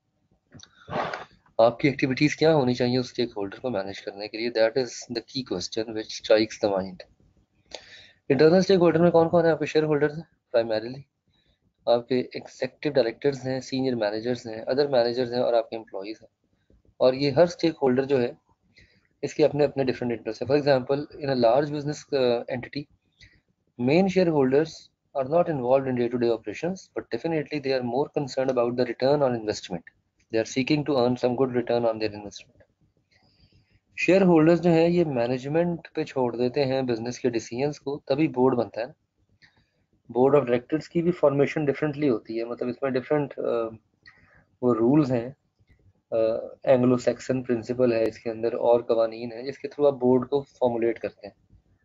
आपकी एक्टिविटीज क्या होनी चाहिए उस स्टेक होल्डर को मैनेज करने के लिए। That is the key question which strikes the mind. Internal stakeholder में कौन कौन है? आपके शेयर होल्डर्स हैं प्राइमरीली, आपके एग्जीक्यूटिव डायरेक्टर्स हैं, सीनियर मैनेजर्स हैं, अदर मैनेजर्स हैं और आपके एम्प्लॉइज हैं। और ये हर स्टेक होल्डर जो है इसके अपने अपने डिफरेंट इंटरेस्ट है। For example in a large business entity, main shareholders are not involved in day-to-day operations, but definitely they are more concerned about the return on investment. They are seeking to earn some good return on their investment. Shareholders जो है ये management पे छोड़ देते हैं business के decisions को, तभी बोर्ड बनता है। बोर्ड ऑफ डायरेक्टर्स की भी फॉर्मेशन डिफरेंटली होती है, मतलब इसमें डिफरेंट वो रूल्स हैं एंग्लो सैक्सन प्रिंसिपल है इसके अंदर, और कवानीन है जिसके थ्रू आप बोर्ड को फॉर्मुलेट करते हैं।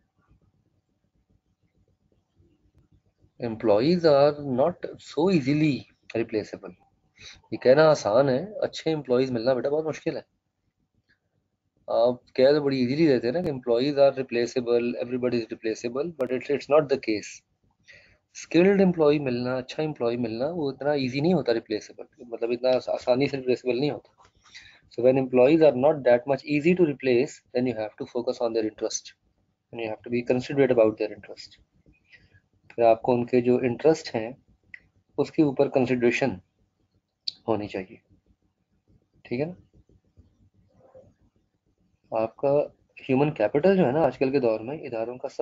Employees are not so easily replaceable. ये कहना आसान है, अच्छे एम्प्लॉयज मिलना बेटा बहुत मुश्किल है। आप कह तो बड़ी इजीली देते हैं ना कि employees are replaceable, everybody is replaceable, but it's not the case. Skilled employee मिलना, अच्छा एम्प्लॉय मिलना वो इतना इजी नहीं होता रिप्लेसेबल, मतलब इतना आसानी से रिप्लेसेबल नहीं होता। So when employees are not that much easy to replace, then you have to focus on their interest and you have to be considerate about their interest. फिर आपको उनके जो इंटरेस्ट हैं उसके ऊपर कंसिडरेशन होनी चाहिए, ठीक है ना। आपका ह्यूमन कैपिटल जो है ना आजकल के दौर में इदारों का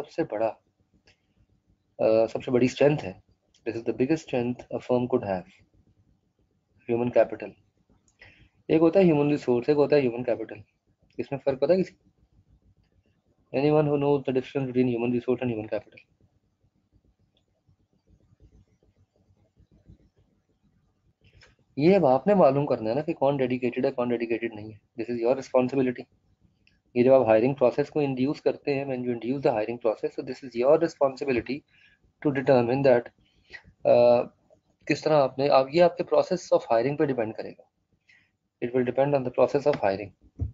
सबसे बड़ी स्ट्रेंथ है। This is the biggest strength a firm could have, human capital. एक होता है ह्यूमन रिसोर्स, एक होता है ह्यूमन कैपिटल। इसमें फर्क पता है किसी? Anyone who knows the difference between human resource and human capital? ये अब आपने मालूम करना है ना कि कौन डेडिकेटेड है कौन डेडिकेटेड नहीं है। This is your responsibility. ये जब आप हायरिंग प्रोसेस को इंड्यूस करते हैं, when you induce the hiring process, so this is your responsibility to determine that किस तरह आप ये आपके प्रोसेस ऑफ हायरिंग पे डिपेंड करेगा। It will depend on the process of hiring.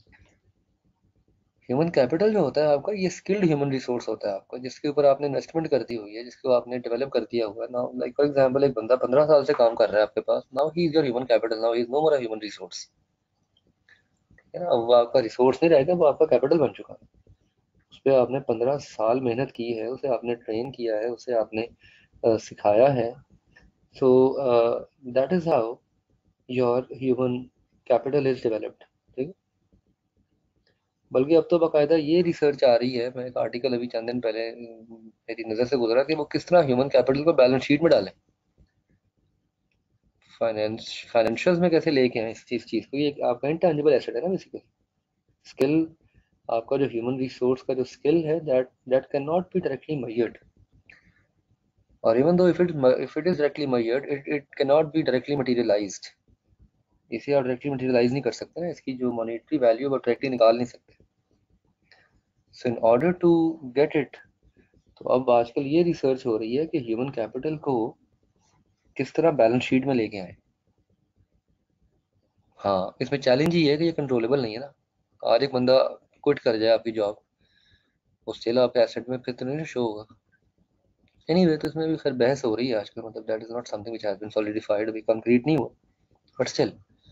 Human capital जो होता है आपका, ये स्किल्ड ह्यूमन रिसोर्स होता है आपका, जिसके ऊपर आपने इन्वेस्टमेंट कर दी हुई है, जिसको आपने डेवलप कर दिया हुआ है। नाउ लाइक फॉर एग्जांपल एक बंदा 15 साल से काम कर रहा है आपके पास, now he is your human capital, now he is no more a human resource, है ना। वो आपका रिसोर्स नहीं रहेगा, वो आपका कैपिटल बन चुका है। उस पर आपने 15 साल मेहनत की है, उसे आपने ट्रेन किया है, उसे आपने सिखाया है। So that is how your human capital is developed, ठीक है। बल्कि अब तो बाकायदा ये रिसर्च आ रही है, मैं एक आर्टिकल अभी चंद दिन पहले मेरी नज़र से गुजरा कि वो किस तरह ह्यूमन कैपिटल को बैलेंस शीट में डालें, फाइनेंशियल्स में कैसे लेके आए इस चीज़ को। ये आपका इंटेंजिबल एसेट है ना बेसिकली। स्किल, आपका जो ह्यूमन रिसोर्स का जो स्किल है, that cannot be directly measured, और even though if it is directly measured, it cannot be directly materialized. इसे आप डायरेक्टली मटेरियलाइज नहीं कर सकते ना, इसकी जो मॉनेटरी वैल्यू वो डायरेक्टली निकाल नहीं सकते। So in order to get it, तो अब आजकल ये रिसर्च हो रही है कि ह्यूमन कैपिटल को किस तरह बैलेंस शीट में लेके आए। हाँ, इसमें चैलेंज ये है कि ये कंट्रोलेबल नहीं है ना। आज एक बंदा क्विट कर जाए आपकी जॉब, वो स्टिल आपके एसेट में फिर तो नहीं शो होगा। एनीवे, तो इसमें भी खैर बहस हो रही है आजकल, मतलब that is not something which has been solidified, अभी कंक्रीट नहीं हुआ, बट स्टिल।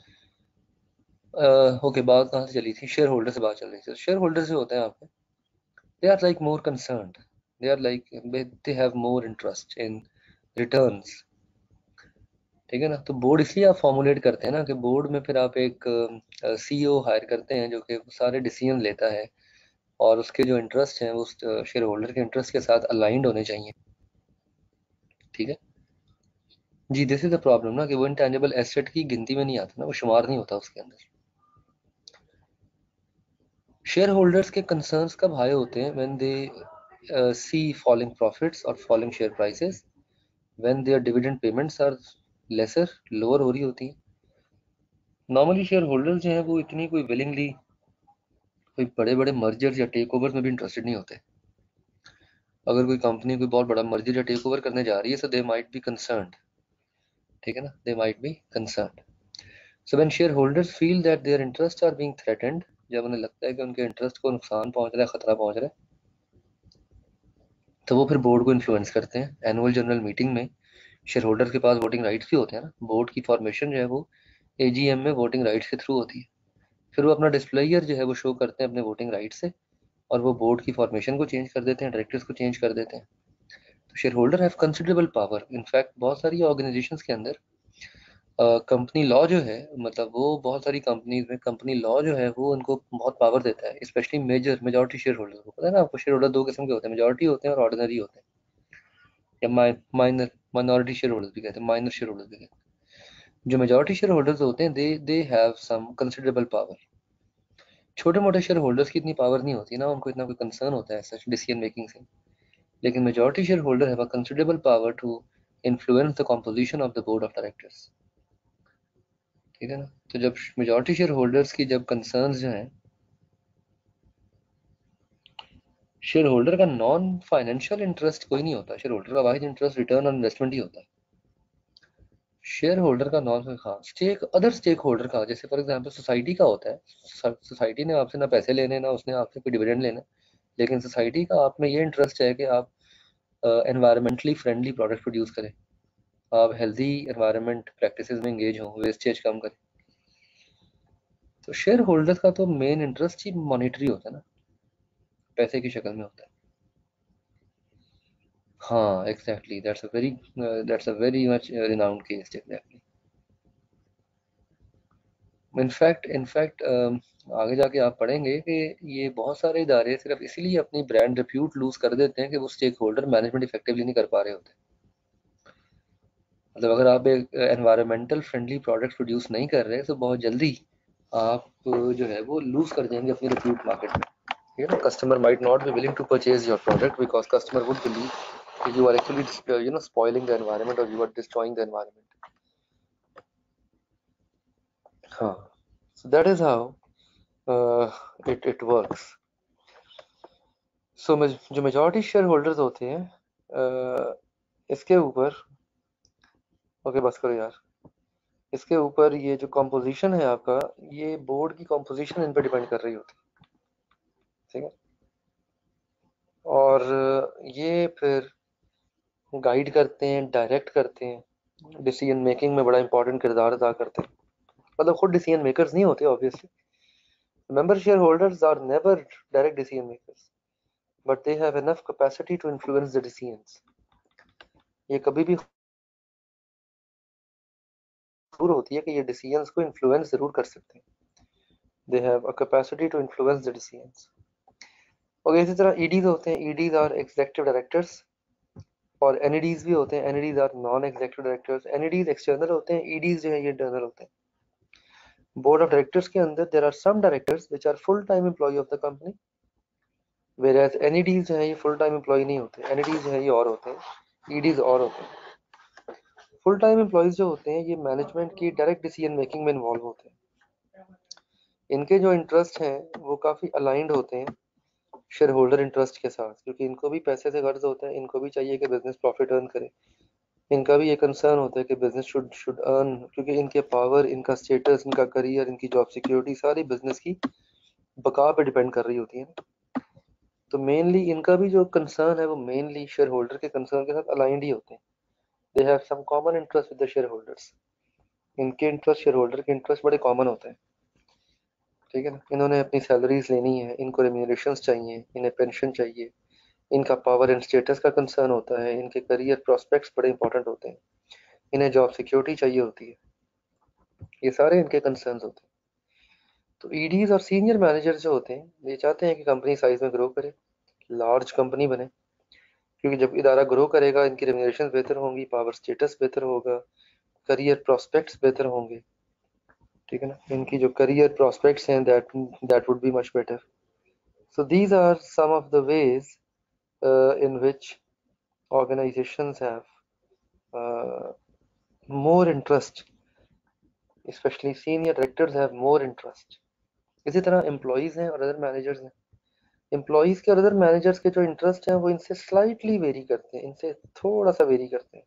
ओके, बात कहाँ से चली थी? शेयर होल्डर से बात चल रही थी। शेयर होल्डर जो होते हैं आपके, they are like more concerned, they are like they have more interest in returns, ठीक है ना। तो बोर्ड इसलिए आप फॉर्मुलेट करते हैं ना कि बोर्ड में फिर आप एक सीईओ हायर करते हैं जो कि सारे डिसीजन लेता है, और उसके जो इंटरेस्ट हैं वो शेयर होल्डर के इंटरेस्ट के साथ अलाइंड होने चाहिए, ठीक है जी। दिस इज द प्रॉब्लम ना कि वो इंटेंजिबल एसेट की गिनती में नहीं आता ना, वो शुमार नहीं होता उसके अंदर। शेयर होल्डर्स के कंसर्न्स कब हाई होते हैं? When they see falling profits और falling share prices, when their dividend payments are lesser, lower हो रही होती है। नॉर्मली शेयर होल्डर्स जो हैं वो इतनी कोई विलिंगली कोई बड़े बड़े मर्जर्स या टेक ओवर्स में भी इंटरेस्टेड नहीं होते। अगर कोई कंपनी कोई बहुत बड़ा मर्जर या टेक ओवर करने जा रही है, so they might be concerned, ठीक है ना, they might be concerned. So when shareholders feel that their interest are being threatened, जब उन्हें लगता है कि उनके इंटरेस्ट को नुकसान पहुंच रहा है, खतरा पहुंच रहा है, तो वो फिर बोर्ड को इन्फ्लुएंस करते हैं। एनुअल जनरल मीटिंग में शेयर होल्डर के पास वोटिंग राइट्स भी होते हैं ना। बोर्ड की फॉर्मेशन जो है वो एजीएम में वोटिंग राइट्स के थ्रू होती है। फिर वो अपना डिस्प्लेयर जो है वो शो करते हैं अपने वोटिंग राइट से, और वो बोर्ड की फॉर्मेशन को चेंज कर देते हैं, डायरेक्टर्स को चेंज कर देते हैं। तो shareholder have considerable power. In fact बहुत सारी ऑर्गेनाइजेशंस के अंदर कंपनी लॉ जो है, मतलब वो बहुत सारी कंपनीज में कंपनी लॉ जो है वो उनको बहुत पावर देता है, स्पेशली मेजॉरिटी शेयर होल्डर को। पता है ना आपको, शेयर होल्डर दो किस्म के होते हैं, मेजॉरिटी होते हैं और ऑर्डिनरी होते हैं, या माइनॉरिटी शेयर होल्डर्स भी कहते हैं, माइनर शेयर होल्डर्स भी कहते हैं। जो मेजॉरिटी शेयर होल्डर्स होते हैं, they have some considerable power. छोटे मोटे शेयर होल्डर्स की इतनी पावर नहीं होती ना, उनको इतना कोई कंसर्न होता है सच डिसीजन मेकिंग से। लेकिन majority shareholder have a considerable power to influence the composition of the board of directors, ठीक है ना। तो जब मेजॉरिटी शेयर होल्डर्स की जब कंसर्न्स जो हैं, शेयर होल्डर का नॉन फाइनेंशियल इंटरेस्ट कोई नहीं होता, शेयर होल्डर का वाहिद इंटरेस्ट रिटर्न ऑन इन्वेस्टमेंट ही होता है। शेयर होल्डर का नॉन, हाँ, स्टेक अदर स्टेक होल्डर का, जैसे फॉर एग्जांपल सोसाइटी का होता है। सोसाइटी ने आपसे ना पैसे लेने, ना उसने आपसे कोई डिविडेंड लेना, लेकिन सोसाइटी का आप में ये इंटरेस्ट है कि आप एनवायरमेंटली फ्रेंडली प्रोडक्ट प्रोड्यूस करें, आप हेल्दी एनवायरनमेंट प्रैक्टिसेस में एंगेज हों, वेस्टेज कम करें। तो शेयर होल्डर का तो मेन इंटरेस्ट ही मॉनिटरी होता है ना, पैसे की शक्ल में होता है। हाँ exactly, that's a very much renowned case exactly. In fact आगे जाके आप पढ़ेंगे कि ये बहुत सारे इदारे सिर्फ इसीलिए अपनी ब्रांड रिप्यूट लूज कर देते हैं कि वो स्टेक होल्डर मैनेजमेंट इफेक्टिवली नहीं कर पा रहे होते। मतलब अगर आप एक एनवायरमेंटल फ्रेंडली प्रोडक्ट प्रोड्यूस नहीं कर रहे तो बहुत जल्दी आप जो है वो लूज कर जाएंगे अपनी रिप्यूट मार्केट में। You know, customer might not be willing to purchase your product because customer would believe that you are actually, spoiling the environment or you are destroying the environment. Huh. So that is how it works. So जो majority shareholders होते हैं, इसके ऊपर, okay बस करो यार, इसके ऊपर ये जो कॉम्पोजिशन है आपका, ये बोर्ड की कॉम्पोजिशन इन पर डिपेंड कर रही होती है, ठीक है। और ये फिर गाइड करते हैं, डायरेक्ट करते हैं, डिसीजन मेकिंग में बड़ा इंपॉर्टेंट किरदार अदा करते हैं। मतलब खुद डिसीजन मेकर्स नहीं होते obviously, member shareholders are never direct decision makers, but they have enough capacity to influence the decisions. ये कभी भी जरूर होती है कि ये डिसीजंस को इन्फ्लुएंस जरूर कर सकते हैं, they have a capacity to influence the decisions. और इसी तरह ईडीज होते हैं, ईडीज आर एग्जीक्यूटिव डायरेक्टर्स, और एनईडीज भी होते हैं, NEDs are non executive directors. NEDs external होते हैं, ईडीज जो है ये इंटरनल होते हैं। बोर्ड ऑफ डायरेक्टर्स के अंदर there are some directors which are full time employee of the company, whereas NEDs जो है ये फुल टाइम एम्प्लॉय नहीं होते, एनईडीज जो है ये और होते हैं, ईडीज और होते हैं। फुल टाइम एम्प्लॉयज जो होते हैं ये मैनेजमेंट की डायरेक्ट डिसीजन मेकिंग में इन्वॉल्व होते हैं। इनके जो इंटरेस्ट हैं वो काफ़ी अलाइंड होते हैं शेयर होल्डर इंटरेस्ट के साथ, क्योंकि इनको भी पैसे से गर्ज होता है, इनको भी चाहिए कि बिजनेस प्रॉफिट अर्न करे, इनका भी ये कंसर्न होता है कि बिजनेस शुड अर्न, क्योंकि इनके पावर, इनका स्टेटस, इनका करियर, इनकी जॉब सिक्योरिटी सारी बिजनेस की बका पे डिपेंड कर रही होती है। तो मेनली इनका भी जो कंसर्न है वो मेनली शेयर होल्डर के कंसर्न के साथ अलाइंड ही होते हैं। They have some common interest with the shareholders, इनके इंटरेस्ट शेयर होल्डर के इंटरेस्ट बड़े कॉमन होते हैं, ठीक है ना। इन्होंने अपनी सैलरीज लेनी है, इनको रेम्यूनरेशंस चाहिए, इन्हें पेंशन चाहिए, इनका पावर एंड स्टेटस का कंसर्न होता है, इनके करियर प्रोस्पेक्ट्स बड़े इंपॉर्टेंट होते हैं, इन्हें जॉब सिक्योरिटी चाहिए होती है, ये सारे इनके कंसर्न्स होते हैं। तो ईडीज और सीनियर मैनेजर जो होते हैं ये चाहते हैं कि कंपनी साइज में ग्रो करे, लार्ज कंपनी बने, क्योंकि जब इदारा ग्रो करेगा इनकी रेम्यूनरेशन बेहतर होंगी, पावर स्टेटस बेहतर होगा, करियर प्रोस्पेक्ट्स बेहतर होंगे, ठीक है ना। इनकी जो करियर प्रोस्पेक्ट्स हैं that would be much better. So these are some of the ways in which organizations have more interest, especially senior directors have more interest. इसी तरह एम्प्लॉयज़ हैं और अदर मैनेजर्स हैं, एम्प्लॉयज़ के और अदर मैनेजर्स के जो इंटरेस्ट हैं वो इनसे स्लाइटली वेरी करते हैं, इनसे थोड़ा सा वेरी करते हैं।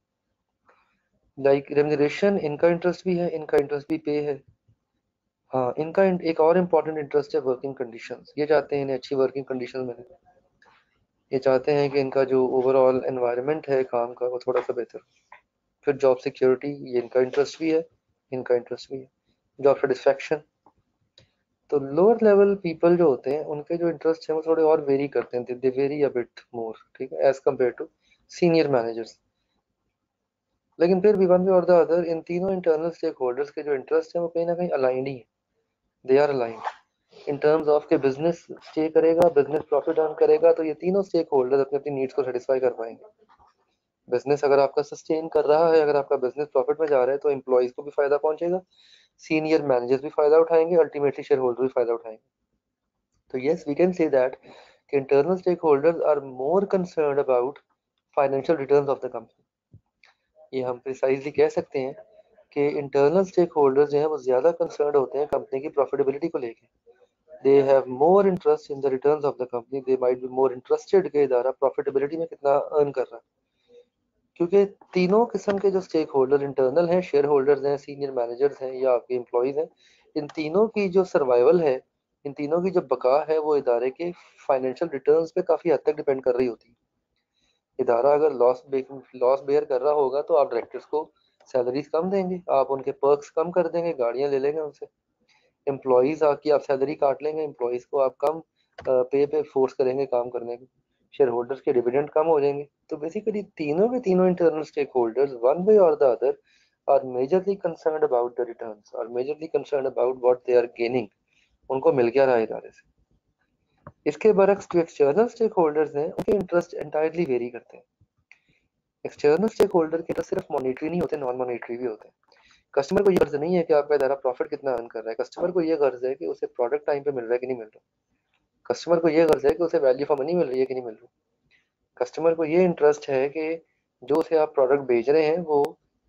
लाइक रेम्यूनरेशन, इनका इंटरेस्ट भी है, इनका इंटरेस्ट भी पे है। हाँ, इनका एक और इम्पॉर्टेंट इंटरेस्ट है वर्किंग कंडीशंस, ये चाहते हैं इन्हें अच्छी वर्किंग कंडीशन मिले, ये चाहते हैं कि इनका जो ओवरऑल एनवायरनमेंट है काम का वो थोड़ा सा बेहतर। फिर जॉब सिक्योरिटी, ये इनका इंटरेस्ट भी है, इनका इंटरेस्ट भी है। जॉब सेटिस्फैक्शन, तो लोअर लेवल पीपल जो होते हैं उनके जो इंटरेस्ट हैं वो थोड़े और वेरी करते हैं, they very a bit more, ठीक है, as compare to senior managers. लेकिन फिर भी वन वे और द अदर इन तीनों इंटरनल स्टेक होल्डर्स के जो इंटरेस्ट हैं वो कहीं ना कहीं अलाइंड ही है, they are aligned in terms of के बिजनेस स्टे करेगा, बिजनेस प्रॉफिट अर्न करेगा, तो ये तीनों स्टेक होल्डर्स अपनी अपनी नीड्स को सेटिस्फाई कर पाएंगे। बिजनेस अगर आपका सस्टेन कर रहा है, अगर आपका बिजनेस प्रॉफिट में जा रहा है तो एम्प्लॉयज को भी फायदा पहुंचेगा, सीनियर मैनेजर्स भी फायदा उठाएंगे, अल्टीमेटली शेयर होल्डर भी फायदा उठाएंगे। तो yes, we can say that internal stakeholders are more concerned about financial returns of the company. ये हम प्रिसाइजली कह सकते हैं कि इंटरनल स्टेक होल्डर्स जो हैं वो ज़्यादा कंसर्न होते हैं कंपनी की प्रॉफिटेबिलिटी को लेके। They have more interest in the returns of the company, they might be more interested कि इदारा प्रॉफिटेबिलिटी में कितना अर्न कर रहा है। क्योंकि तीनों किस्म के जो स्टेक होल्डर इंटरनल हैं, शेयर होल्डर्स हैं, सीनियर मैनेजर्स हैं या आपके एम्प्लॉयज़ हैं, इन तीनों की जो सर्वाइवल है, इन तीनों की जो बका है, वो इदारे के फाइनेंशियल रिटर्न्स पे काफ़ी हद तक डिपेंड कर रही होती है। इदारा अगर लॉस बेयर कर रहा होगा तो आप डायरेक्टर्स को सैलरीज कम देंगे, आप उनके पर्क्स कम कर देंगे, गाड़ियां ले लेंगे उनसे, एम्प्लॉयज़ आपकी आप सैलरी काट लेंगे, एम्प्लॉयज़ को आप कम पे फोर्स करेंगे काम करने को, शेयर होल्डर्स के डिविडेंड कम हो जाएंगे। तो बेसिकली तीनों के तीनों internal stakeholders one way और the other are majorly concerned about the returns, और majorly concerned about what they are gaining, उनको मिल क्या रहा है इदारे से। इसके बरक्स जो एक्सटर्नल स्टेक होल्डर्स हैं उनके इंटरेस्ट एंटायरली वेरी करते हैं। एक्सटर्नल स्टेक होल्डर के इंटरेस्ट सिर्फ मॉनिटरी नहीं होते, नॉन मॉनिटरी भी होते हैं। कस्टमर को ये गर्ज नहीं है कि आपका इदारा प्रॉफिट कितना अर्न कर रहा है, कस्टमर को ये गर्ज है कि उसे प्रोडक्ट टाइम पे मिल रहा है कि नहीं मिल रहा, कस्टमर को ये गर्ज है कि उसे वैल्यू फॉर मनी मिल रही है कि नहीं मिल रही, कस्टमर को ये इंटरेस्ट है कि जो उसे आप प्रोडक्ट बेच रहे हैं वो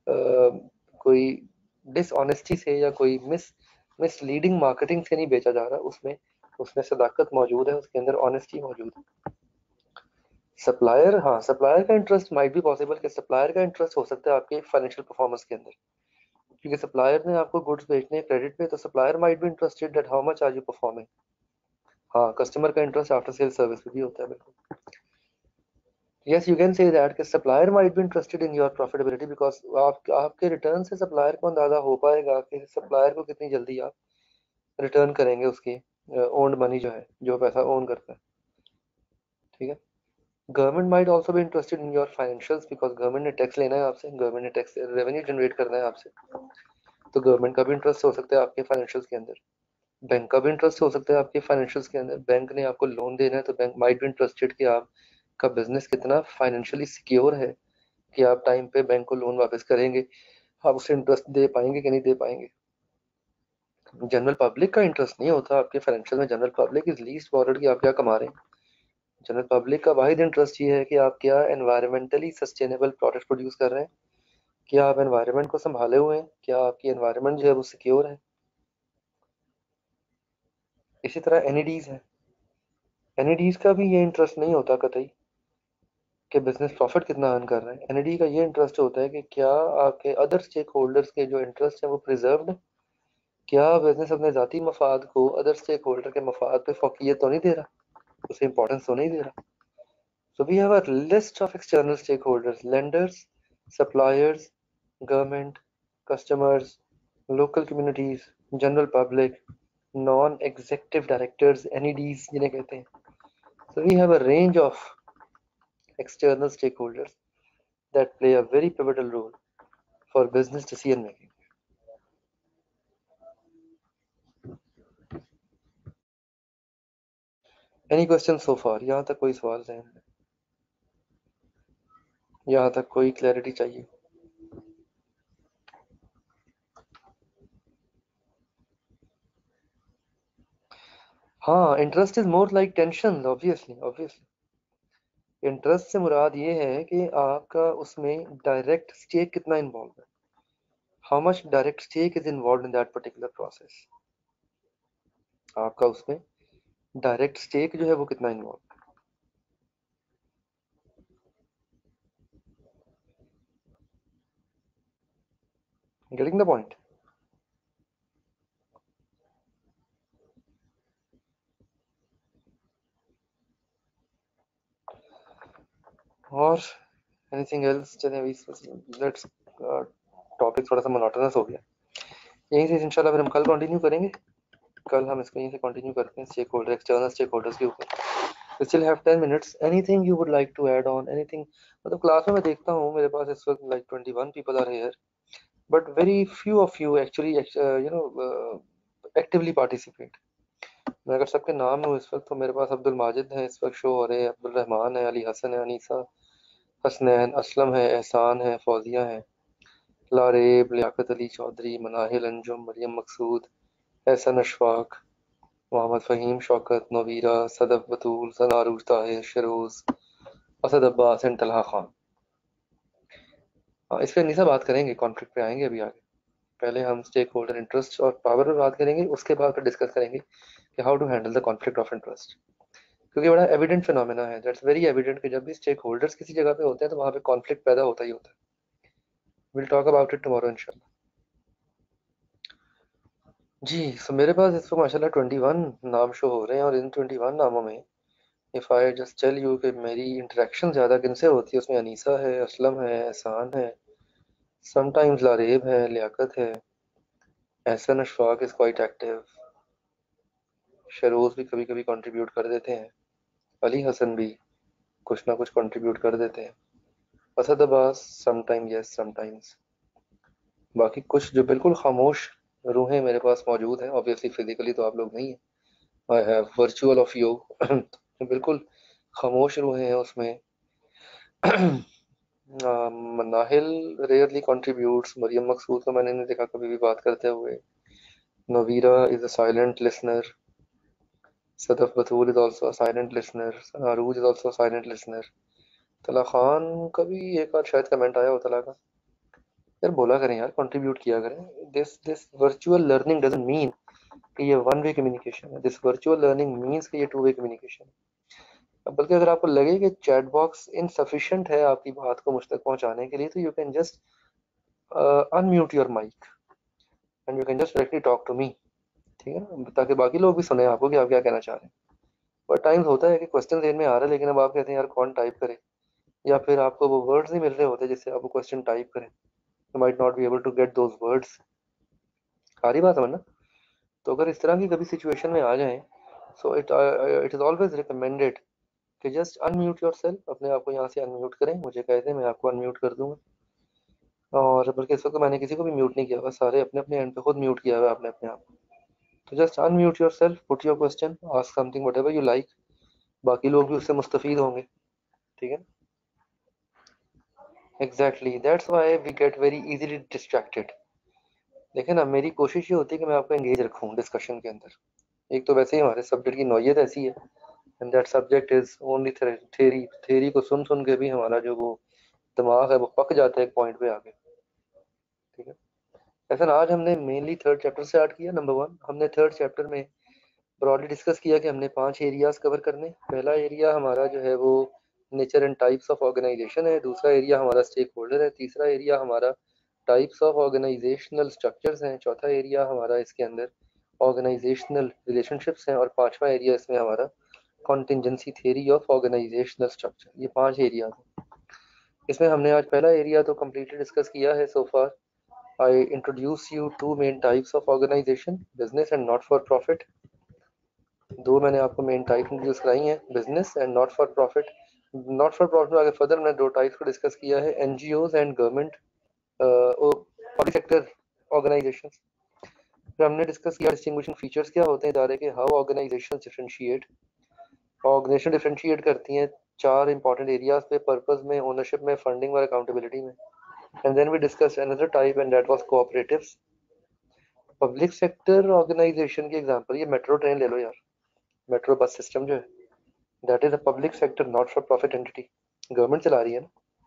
कोई डिसऑनेस्टी से या कोई मिसलीडिंग मार्केटिंग से नहीं बेचा जा रहा, उसमें उसमें सदाकत मौजूद है, उसके अंदर ऑनेस्टी मौजूद है। सप्लायर, हाँ, सप्लायर का इंटरेस्ट माइट भी पॉसिबल कि सप्लायर का इंटरेस्ट हो सकता है आपके फाइनेंशियल परफॉर्मेंस के अंदर, क्योंकि सप्लायर ने आपको गुड्स बेचने हैं क्रेडिट पे, तो supplier might be interested that how much are you performing. हाँ, कस्टमर का इंटरेस्ट आफ्टर सेल सर्विस पे भी होता है बिल्कुल। Yes, you can say that कि supplier might be interested in your profitability, because आपके रिटर्न से सप्लायर को अंदाजा हो पाएगा कि सप्लायर को कितनी जल्दी आप रिटर्न करेंगे उसकी ओन्ड मनी जो है, जो पैसा ओन करता है। ठीक है, गवर्नमेंट माइट ऑल्सो भी interested in your financials, because government ने टैक्स लेना है आपसे, गवर्नमेंट ने टैक्स रेवेन्यू जनरेट करना है आपसे, तो गवर्नमेंट का भी इंटरेस्ट हो सकता है आपके फाइनेंशियल्स के अंदर। बैंक का भी इंटरेस्ट हो सकता है आपके फाइनेंशियल्स के अंदर, बैंक ने आपको लोन देना है तो बैंक माइट भी इंटरेस्टेड कि आपका बिजनेस कितना फाइनेंशियली सिक्योर है, कि आप टाइम पे बैंक को लोन वापस करेंगे, आप उसे इंटरेस्ट दे पाएंगे कि नहीं दे पाएंगे। जनरल पब्लिक का इंटरेस्ट नहीं होता आपके फाइनेंशियल में, general public is least bothered कि आप क्या कमा रहे हैं। जनरल पब्लिक का वाहिद इंटरेस्ट ये है कि आप क्या एनवायरमेंटली सस्टेनेबल प्रोडक्ट प्रोड्यूस कर रहे हैं, क्या आप एनवायरनमेंट को संभाले हुए हैं, क्या आपकी एनवायरनमेंट जो है वो सिक्योर है। इसी तरह एनईडीज है, एनईडीज का भी ये इंटरेस्ट नहीं होता कतई कि बिजनेस प्रॉफिट कितना अर्न कर रहे हैं। एनईडी का ये इंटरेस्ट होता है कि क्या आपके अदर स्टेक होल्डर्स के जो इंटरेस्ट है वो प्रिजर्व्ड है, क्या बिजनेस अपने ज़ाती मफाद को अदर स्टेक होल्डर के मफाद पे फोकियत तो नहीं दे रहा, उसे इंपॉर्टेंस तो नहीं दे रहा। So we have a list of external stakeholders: lenders, suppliers, government, customers, local communities, general public, non-executive directors, NEDs जिन्हें कहते हैं। So we have a range of external stakeholders that play a very pivotal role for business decision making. Any questions so far? यहाँ तक कोई सवाल है? यहाँ तक कोई क्लैरिटी चाहिए? हाँ, interest is more like tension, obviously interest से मुराद ये है कि आपका उसमें डायरेक्ट स्टेक कितना इन्वॉल्व है, how much direct stake is involved in that particular process, आपका उसमें डायरेक्ट स्टेक जो है वो कितना इन्वॉल्व है। Getting the point? और एनीथिंग एल्स? चलिए अभी लेट्स, टॉपिक थोड़ा सा मोनोटोनस हो गया, यहीं से इंशाल्लाह फिर हम कल कंटिन्यू करेंगे। कल हम इसको यहीं से कंटिन्यू करते हैं stakeholder, external stakeholders के ऊपर। We still have 10 minutes. Anything you would like to add on? Anything? मतलब क्लास में मैं देखता हूँ मेरे पास इस वक्त like 21 people are here, but very few of you actually actively participate. मैं अगर सबके नाम लूँ इस वक्त तो मेरे पास अब्दुल माजिद है, इस वक्त शो हो रहे हैं, अब्दुल रहमान है, अली हसन है, अनीसा, हसनैन, असलम है, एहसान है, फौजिया है, लारेब, लियाकत अली चौधरी, मनाहिल अंजुम, मरियम मकसूद, एहसन अशफाक, मोहम्मद फ़हीम, शौकत, नवीरा, सदफ बतूल, सनारूज ताहिर, शरोज, असद अब्बास एंड तलहा खान। हाँ, इस पर अनीसा बात करेंगे, कॉन्फ्लिक्ट पे आएंगे अभी आगे। पहले हम स्टेक होल्डर इंटरेस्ट और पावर पर बात करेंगे, उसके बाद फिर डिस्कस करेंगे कि how to handle the conflict of interest, क्योंकि बड़ा एविडेंट फिनोमेना है, दैट्स वेरी एविडेंट कि जब भी स्टेक होल्डर्स किसी जगह पे होते हैं तो वहाँ पे कॉन्फ्लिक्ट पैदा होता ही होता है। Will talk about it tomorrow इंशाल्लाह। जी, सो मेरे पास इस वक्त माशाल्लाह 21 नाम शो हो रहे हैं, और इन 21 नामों में if I just tell you कि मेरी इंटरेक्शन ज़्यादा किनसे होती है, उसमें अनीसा है, असलम है, एहसान है, समटाइम्स लारेब है, लियाकत है, Ehsan Ashfaq is quite active, Sharoz भी कभी कभी कंट्रीब्यूट कर देते हैं, अली हसन भी कुछ ना कुछ कंट्रीब्यूट कर देते हैं, Asad Abbas sometime yes sometimes. बाकी कुछ जो बिल्कुल खामोश रूहें मेरे पास मौजूद हैं, ऑब्वियसली फिजिकली तो आप लोग नहीं हैं, I have virtual of you बिल्कुल खामोश रूहें हैं उसमें। मनाहिल रेयरली कंट्रीब्यूट्स, मरियम मकसूद को मैंने नहीं देखा कभी भी बात करते हुए, Naveera is a silent listener, Sadaf Batool is also a silent listener, Arooj is also a silent listener, Tala Khan का भी एक बार शायद कमेंट आया हो तला का, यार बोला करें यार, कंट्रीब्यूट किया करें। This virtual learning doesn't mean कि ये वन वे कम्युनिकेशन है, दिस वर्चुअल लर्निंग मीन्स कि ये टू वे कम्युनिकेशन है। बल्कि अगर आपको लगे कि चैट बॉक्स इनसफिशिएंट है आपकी बात को मुझ तक पहुंचाने के लिए, तो you can just unmute your mic and you can just directly talk to me, ठीक है ना, ताकि बाकी लोग भी सुने आपको कि आप क्या कहना चाह रहे हैं। बट टाइम्स होता है कि क्वेश्चन देन में आ रहा है, लेकिन अब आप कहते हैं यार कौन टाइप करे, या फिर आपको वो वर्ड्स नहीं मिल रहे होते जिससे आप वो क्वेश्चन टाइप करें, you might not be able to get those words. आ रही बात समझना? तो अगर इस तरह की कभी सिचुएशन में आ जाए, so it is always recommended कि जस्ट अनम्यूट योरसेल्फ, अपने आप को यहाँ से अनम्यूट करें, मुझे कह दें, मैं आपको अनम्यूट कर दूंगा। और बल्कि इस वक्त मैंने किसी को भी म्यूट नहीं किया हुआ, सारे अपने अपने एंड पे खुद म्यूट किया हुआ है आपने अपने आप। तो just unmute yourself, put your question, ask something whatever you like, बाकी लोग भी उससे मुस्तफीद होंगे, ठीक है। Exactly, that's why we get very easily distracted. देखिए ना, मेरी कोशिश ये होती है कि मैं आपको एंगेज रखूं डिस्कशन के अंदर। एक तो वैसे ही हमारे सब्जेक्ट की नौयत ऐसी है, and that subject is only theory, theory को सुन सुन के भी हमारा जो वो दिमाग है वो पक जाता है एक पॉइंट पे आके, ठीक है। ऐसा ना आज हमने मेनली थर्ड चैप्टर से स्टार्ट किया। नंबर 1, हमने थर्ड चैप्टर में ब्रॉडली डिस्कस किया कि हमने 5 एरियाज कवर करने। पहला एरिया हमारा जो है वो nature and types of organization है, दूसरा एरिया हमारा स्टेक होल्डर है, तीसरा एरिया हमारा टाइप्स ऑफ ऑर्गेनाइजेशनल स्ट्रक्चर्स हैं, चौथा एरिया हमारा इसके अंदर ऑर्गेनाइजेशनल रिलेशनशिप्स हैं, और पांचवा एरिया इसमें हमारा contingency theory of organisational structure. ये 5 एरिया हैं। इसमें हमने आज पहला एरिया तो कम्प्लीटली डिस्कस किया है so far. I introduce you to main types of organisation, business and not for profit. दो मैंने आपको मेन टाइप इंट्रोड्यूस कराई हैं, business and not for profit. Not for profit में आगे फर्दर मैंने 2 टाइप्स को डिस्कस किया है, NGOs and government public sector organization. फिर हमने डिस्कस किया डिस्टिंग्विशिंग फीचर्स क्या होते हैं इदारे के, how organization differentiate. Organization differentiate करती हैं 4 इंपॉर्टेंट एरियाज पे, पर्पस में, ओनरशिप में, फंडिंग और अकाउंटेबिलिटी में। And then we discuss another type and that was cooperatives. Public sector organization की एग्जांपल ये मेट्रो ट्रेन ले लो यार, मेट्रो बस सिस्टम जो है, that is a public sector not for profit entity, government चला रही है ना।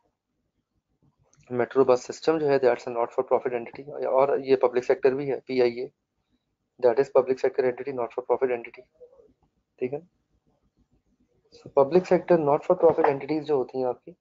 मेट्रो बस सिस्टम जो है that's not for profit entity, और ये पब्लिक सेक्टर भी है, PIA, that is public sector entity not for profit entity, ठीक है। So public sector not for profit entities जो होती हैं आपकी,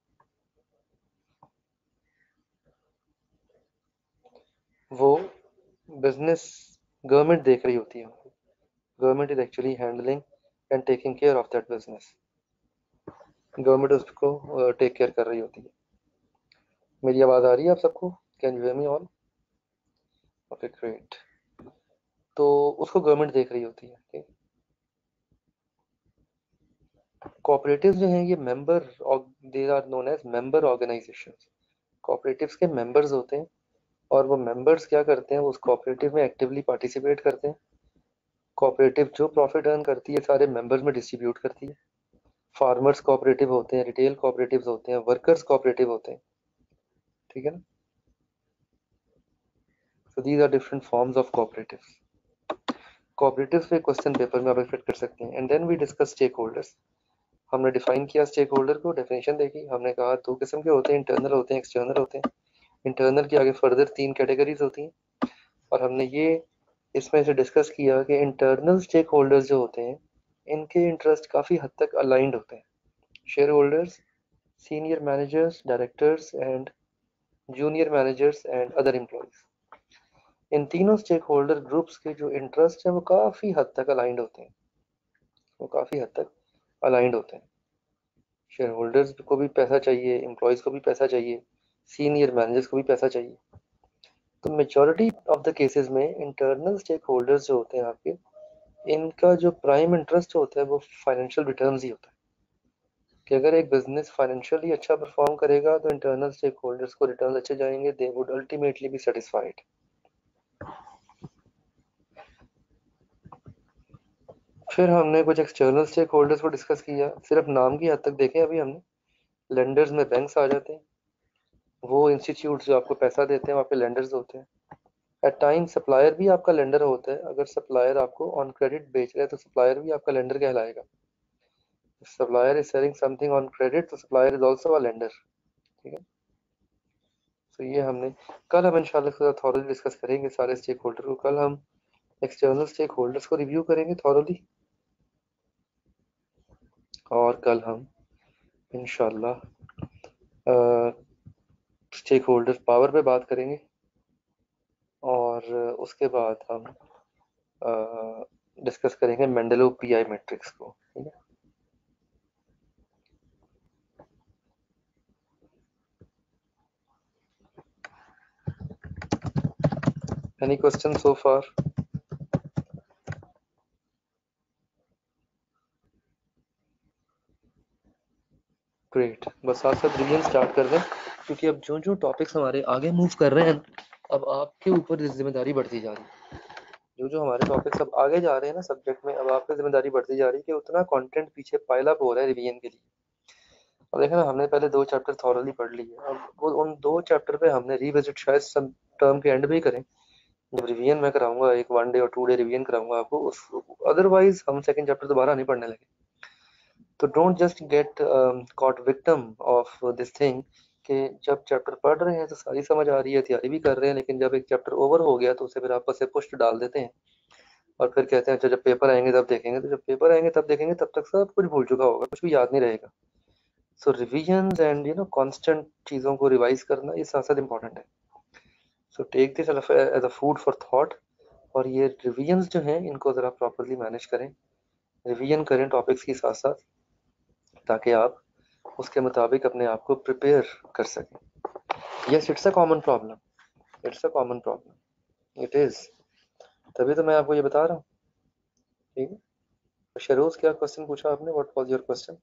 वो बिजनेस गवर्नमेंट देख रही होती है, government is actually handling and taking care of that business, government उसको टेक केयर कर रही होती है। मेरी आवाज़ आ रही है आप सबको? Can you hear me all? Okay great. तो उसको गवर्नमेंट देख रही होती है, ठीक। कोऑपरेटिव्स जो हैं ये member, they are known as member organizations. Cooperatives के मेंबर्स होते हैं, और वो मेंबर्स क्या करते हैं, वो उस कोऑपरेटिव में एक्टिवली पार्टिसिपेट करते हैं। कोऑपरेटिव जो प्रॉफिट अर्न करती है सारे मेंबर्स में डिस्ट्रीब्यूट करती है। फार्मर्स कोऑपरेटिव होते हैं, रिटेल कोऑपरेटिव्स होते हैं, वर्कर्स कोऑपरेटिव होते हैं, ठीक है ना। So these are different forms of cooperatives. Cooperatives पे क्वेश्चन पेपर में आप एक्सपेक्ट कर सकते हैं। And then we discuss stakeholders. हमने डिफाइन किया स्टेक होल्डर को, डेफिनेशन देखी, हमने कहा 2 किस्म के होते हैं, इंटरनल होते हैं, एक्सटर्नल होते हैं। इंटरनल की आगे फर्दर 3 कैटेगरीज होती हैं, और हमने ये इसमें से डिस्कस किया कि इंटरनल स्टेक होल्डर्स जो होते हैं इनके इंटरेस्ट काफ़ी हद तक अलाइंड होते हैं। Shareholders, senior managers, directors and junior managers and other employees, इन तीनों स्टेक होल्डर ग्रुप्स के जो इंटरेस्ट हैं वो काफ़ी हद तक अलाइंड होते हैं, वो काफ़ी हद तक अलाइंड होते हैं। शेयर होल्डर्स को भी पैसा चाहिए, एम्प्लॉयज को भी पैसा चाहिए, सीनियर मैनेजर्स को भी पैसा चाहिए। तो मेजॉरिटी ऑफ द केसेस में इंटरनल स्टेक होल्डर्स जो होते हैं आपके, इनका जो प्राइम इंटरेस्ट होता है वो फाइनेंशियल रिटर्न्स ही होता है कि अगर एक बिजनेस फाइनेंशियली अच्छा परफॉर्म करेगा तो इंटरनल स्टेक होल्डर्स को रिटर्न्स अच्छे जाएंगे, they would ultimately be satisfied. फिर हमने कुछ एक्सटर्नल स्टेक होल्डर्स को डिस्कस किया, सिर्फ नाम की हद तक देखें अभी हमने। लेंडर्स में बैंक्स आ जाते हैं, वो इंस्टीट्यूट्स जो आपको पैसा देते हैं वहाँ पे लेंडर्स होते हैं। एट टाइम सप्लायर भी आपका लेंडर होता है, अगर सप्लायर आपको ऑन क्रेडिट बेच रहा है तो सप्लायर भी आपका लेंडर कहलाएगा। Supplier is selling something on credit तो supplier is also a lender, ठीक है। तो ये हमने कल हम इंशाल्लाह थॉरली डिस्कस करेंगे सारे स्टेक होल्डर को। कल हम एक्सटर्नल स्टेक होल्डर्स को रिव्यू करेंगे थॉरली, और कल हम इंशाल्लाह स्टेक होल्डर पावर पे बात करेंगे, और उसके बाद हम डिस्कस करेंगे मेंडेलो पीआई मैट्रिक्स को, ठीक है। Any question so far? Great, बस साथ साथ रिवीजन स्टार्ट कर दें, क्योंकि अब जो जो टॉपिक्स हमारे आगे मूव कर रहे हैं अब आपके ऊपर जिम्मेदारी बढ़ती जा रही है। जो जो हमारे टॉपिक्स अब आगे जा रहे हैं ना सब्जेक्ट में, अब आपकी जिम्मेदारी बढ़ती जा रही है कि उतना कंटेंट पीछे पाइल अप हो रहा है रिवीजन के लिए। अब देखा ना, हमने पहले 2 चैप्टर थॉरली पढ़ लिए, अब वो उन 2 चैप्टर पे हमने रिविजिट शायद सब टर्म के एंड में ही करें, जब रिवीजन मैं कराऊंगा, एक 1 डे और 2 डे रिवीजन कराऊंगा आपको उस, अदरवाइज हम सेकंड चैप्टर दोबारा नहीं पढ़ने लगे। तो don't just get caught victim of this thing कि जब चैप्टर पढ़ रहे हैं तो सारी समझ आ रही है, तैयारी भी कर रहे हैं, लेकिन जब एक चैप्टर ओवर हो गया तो उसे फिर आपस से पुष्ट डाल देते हैं और फिर कहते हैं अच्छा जब पेपर आएंगे तब देखेंगे। तो जब पेपर आएंगे तब देखेंगे, तब तक सब कुछ भूल चुका होगा, कुछ भी याद नहीं रहेगा। सो रिविजन एंड कांस्टेंट चीज़ों को रिवाइज करना ये साथ साथ इम्पॉर्टेंट है। So take this as a food for thought, और ये रिविजन्स जो हैं इनको ज़रा प्रॉपरली मैनेज करें, रिवीजन करें टॉपिक्स के साथ साथ, ताकि आप उसके मुताबिक अपने आप को प्रिपेयर कर सकें। Yes, it's a common problem, it's a common problem, it is, तभी तो मैं आपको ये बता रहा हूँ, ठीक है। शरोज, क्या क्वेश्चन पूछा आपने? What was your question?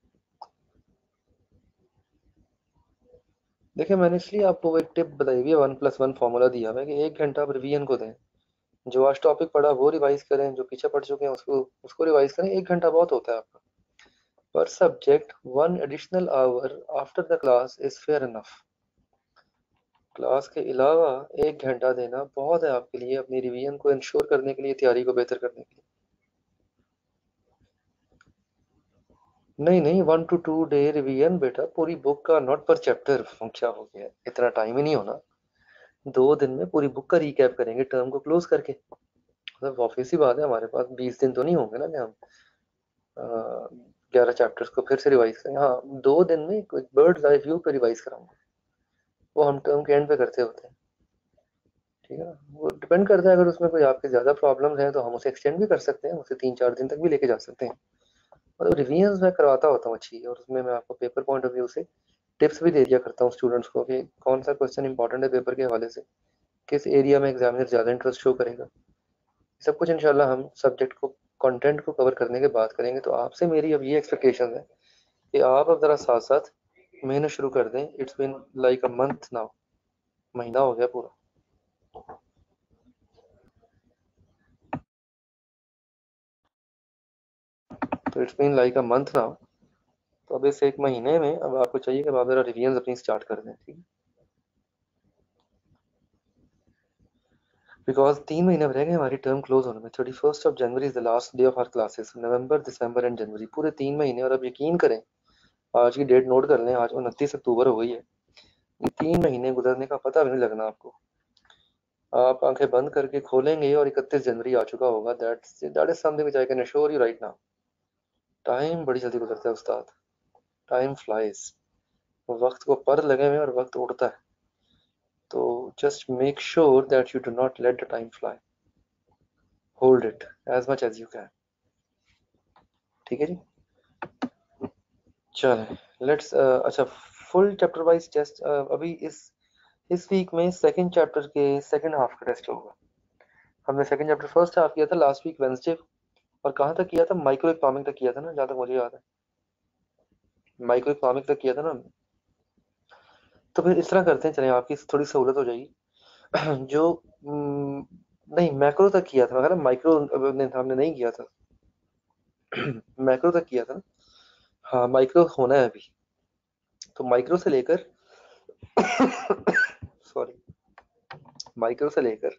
देखिए, मैंने इसलिए आपको एक टिप बताई हुई है, 1+1 फॉर्मूला दिया हुआ है कि 1 घंटा आप रिवीजन को दें, जो आज टॉपिक पढ़ा वो रिवाइज करें, जो पीछे पढ़ चुके हैं उसको रिवाइज करें। 1 घंटा बहुत होता है आपका पर subject. 1 additional hour after the class is fair enough. Class के अलावा 1 घंटा देना बहुत है आपके लिए, अपनी रिवीजन को इंश्योर करने के लिए, तैयारी को बेहतर करने के लिए। नहीं नहीं, 1 to 2 डे रिवीजन बेटा, पूरी बुक का, नॉट पर चैप्टर। क्या हो गया, इतना टाइम ही नहीं होना। 2 दिन में पूरी बुक का रिकैप करेंगे टर्म को क्लोज करके। मतलब ऑब्वियस सी बात है, हमारे पास 20 दिन तो नहीं होंगे ना कि हम 11 चैप्टर्स को फिर से रिवाइज करें। हाँ, 2 दिन में बर्ड्स आई व्यू पे रिवाइज कराऊंगा, वो हम टर्म के एंड पे करते होते हैं, ठीक है ना। वो डिपेंड करता है, अगर उसमें कोई आपके ज़्यादा प्रॉब्लम्स हैं तो हम उसे एक्सटेंड भी कर सकते हैं, उसे 3-4 दिन तक भी लेके जा सकते हैं। मतलब रिवीजन मैं करवाता होता हूँ अच्छी, और उसमें मैं आपको पेपर पॉइंट ऑफ व्यू से टिप्स भी दे दिया करता हूँ स्टूडेंट्स को कि कौन सा क्वेश्चन इंपॉर्टेंट है पेपर के हवाले से, किस एरिया में एग्जामिनर ज़्यादा इंटरेस्ट शो करेगा। सब कुछ इंशाल्लाह हम सब्जेक्ट को, कंटेंट को कवर करने के बाद करेंगे। तो आपसे मेरी अब ये एक्सपेक्टेशन है कि आप अब ज़रा साथ साथ मेहनत शुरू कर दें। It's been like a month now, महीना हो गया पूरा। तो it's been like a month now, तो अब इस 1 महीने में अब आपको चाहिए कि आप ज़रा रिवीजन अपनी स्टार्ट कर दें, ठीक है। बिकॉज 3 महीने रह गए हमारी टर्म क्लोज होने में। 31st of January is the last day of our classes. November, December and January, पूरे 3 महीने। और अब यकीन करें, आज की डेट नोट कर लें, आज 29 अक्टूबर हो गई है। 3 महीने गुजरने का पता भी नहीं लगना आपको। आप आंखें बंद करके खोलेंगे और 31 जनवरी आ चुका होगा। That is something which I can assure you right now. Time बड़ी जल्दी गुजरता है उस्ताद, टाइम फ्लाइज। वक्त को पर लगे हुए और वक्त उड़ता है, तो just make sure that you do not let the time fly, hold it as much as you can. ठीक है जी, चलें लेट्स अच्छा फुल चैप्टर वाइज टेस्ट अभी इस वीक में सेकंड चैप्टर के सेकंड हाफ का टेस्ट होगा। हमने सेकंड चैप्टर फर्स्ट हाफ किया था लास्ट वीक वेंसडे, और कहाँ तक किया था? माइक्रो इकोनॉमिक तक किया था ना, जहाँ तक मुझे याद है माइक्रो इकोनॉमिक तक किया था ना। तो फिर इस तरह करते हैं, चलें आपकी थोड़ी सहूलत हो जाएगी। जो नहीं मैक्रो तक किया था, मगर माइक्रो हमने नहीं किया था। मैक्रो तक किया था ना, हाँ माइक्रो होना है अभी। तो माइक्रो से लेकर सॉरी माइक्रो से लेकर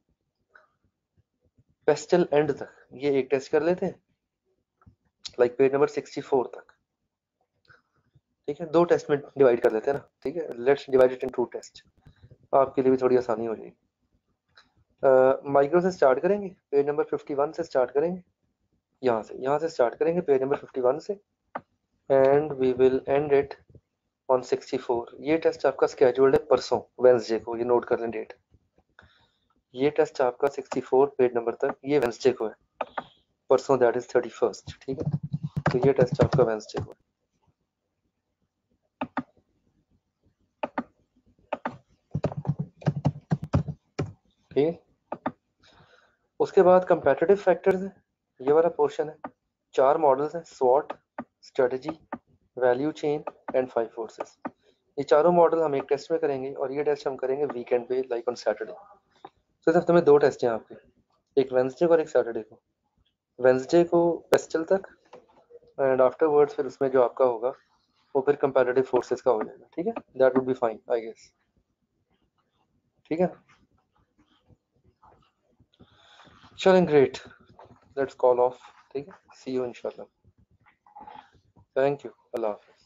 पेस्टल एंड तक ये एक टेस्ट कर लेते हैं, लाइक पेज नंबर 64 तक। ठीक है, दो टेस्ट में डिवाइड कर लेते हैं ना। ठीक है, let's divide it in two test, आपके लिए भी थोड़ी आसानी हो जाएगी। माइक्रो से स्टार्ट करेंगे, पेज नंबर 51 से स्टार्ट करेंगे, यहाँ से स्टार्ट करेंगे पेज नंबर 51 से, and we will end it on 64। ये टेस्ट आपका स्केड्यूल्ड है परसों वेंसडे को, ये नोट कर लें डेट। ये टेस्ट आपका 64 पेज नंबर तक ये वेंसडे को है, परसों दैट इज 31st। ठीक है, तो ये टेस्ट आपका वेंसडे को है। ठीक है, उसके बाद कंपेटिटिव फैक्टर्स है, ये वाला पोर्शन है। 4 मॉडल्स हैं, स्वॉट, strategy, value chain and 5 forces. ये चारों मॉडल हम एक टेस्ट में करेंगे, और ये टेस्ट हम करेंगे वीकेंड पे, लाइक ऑन सैटरडे। तो इस हफ्ते में 2 टेस्ट हैं आपके, एक वेंसडे को और एक सैटरडे को। वेंसडे को पेस्टल तक, एंड आफ्टरवर्ड्स फिर उसमें जो आपका होगा वो फिर कंपैरेटिव फोर्सेस का हो जाएगा। ठीक है, that would be fine I guess. ठीक है, चलें ग्रेट, लेट्स कॉल ऑफ। ठीक है, सी यू इंशाल्लाह, थैंक यू, अल्लाह हाफिज़।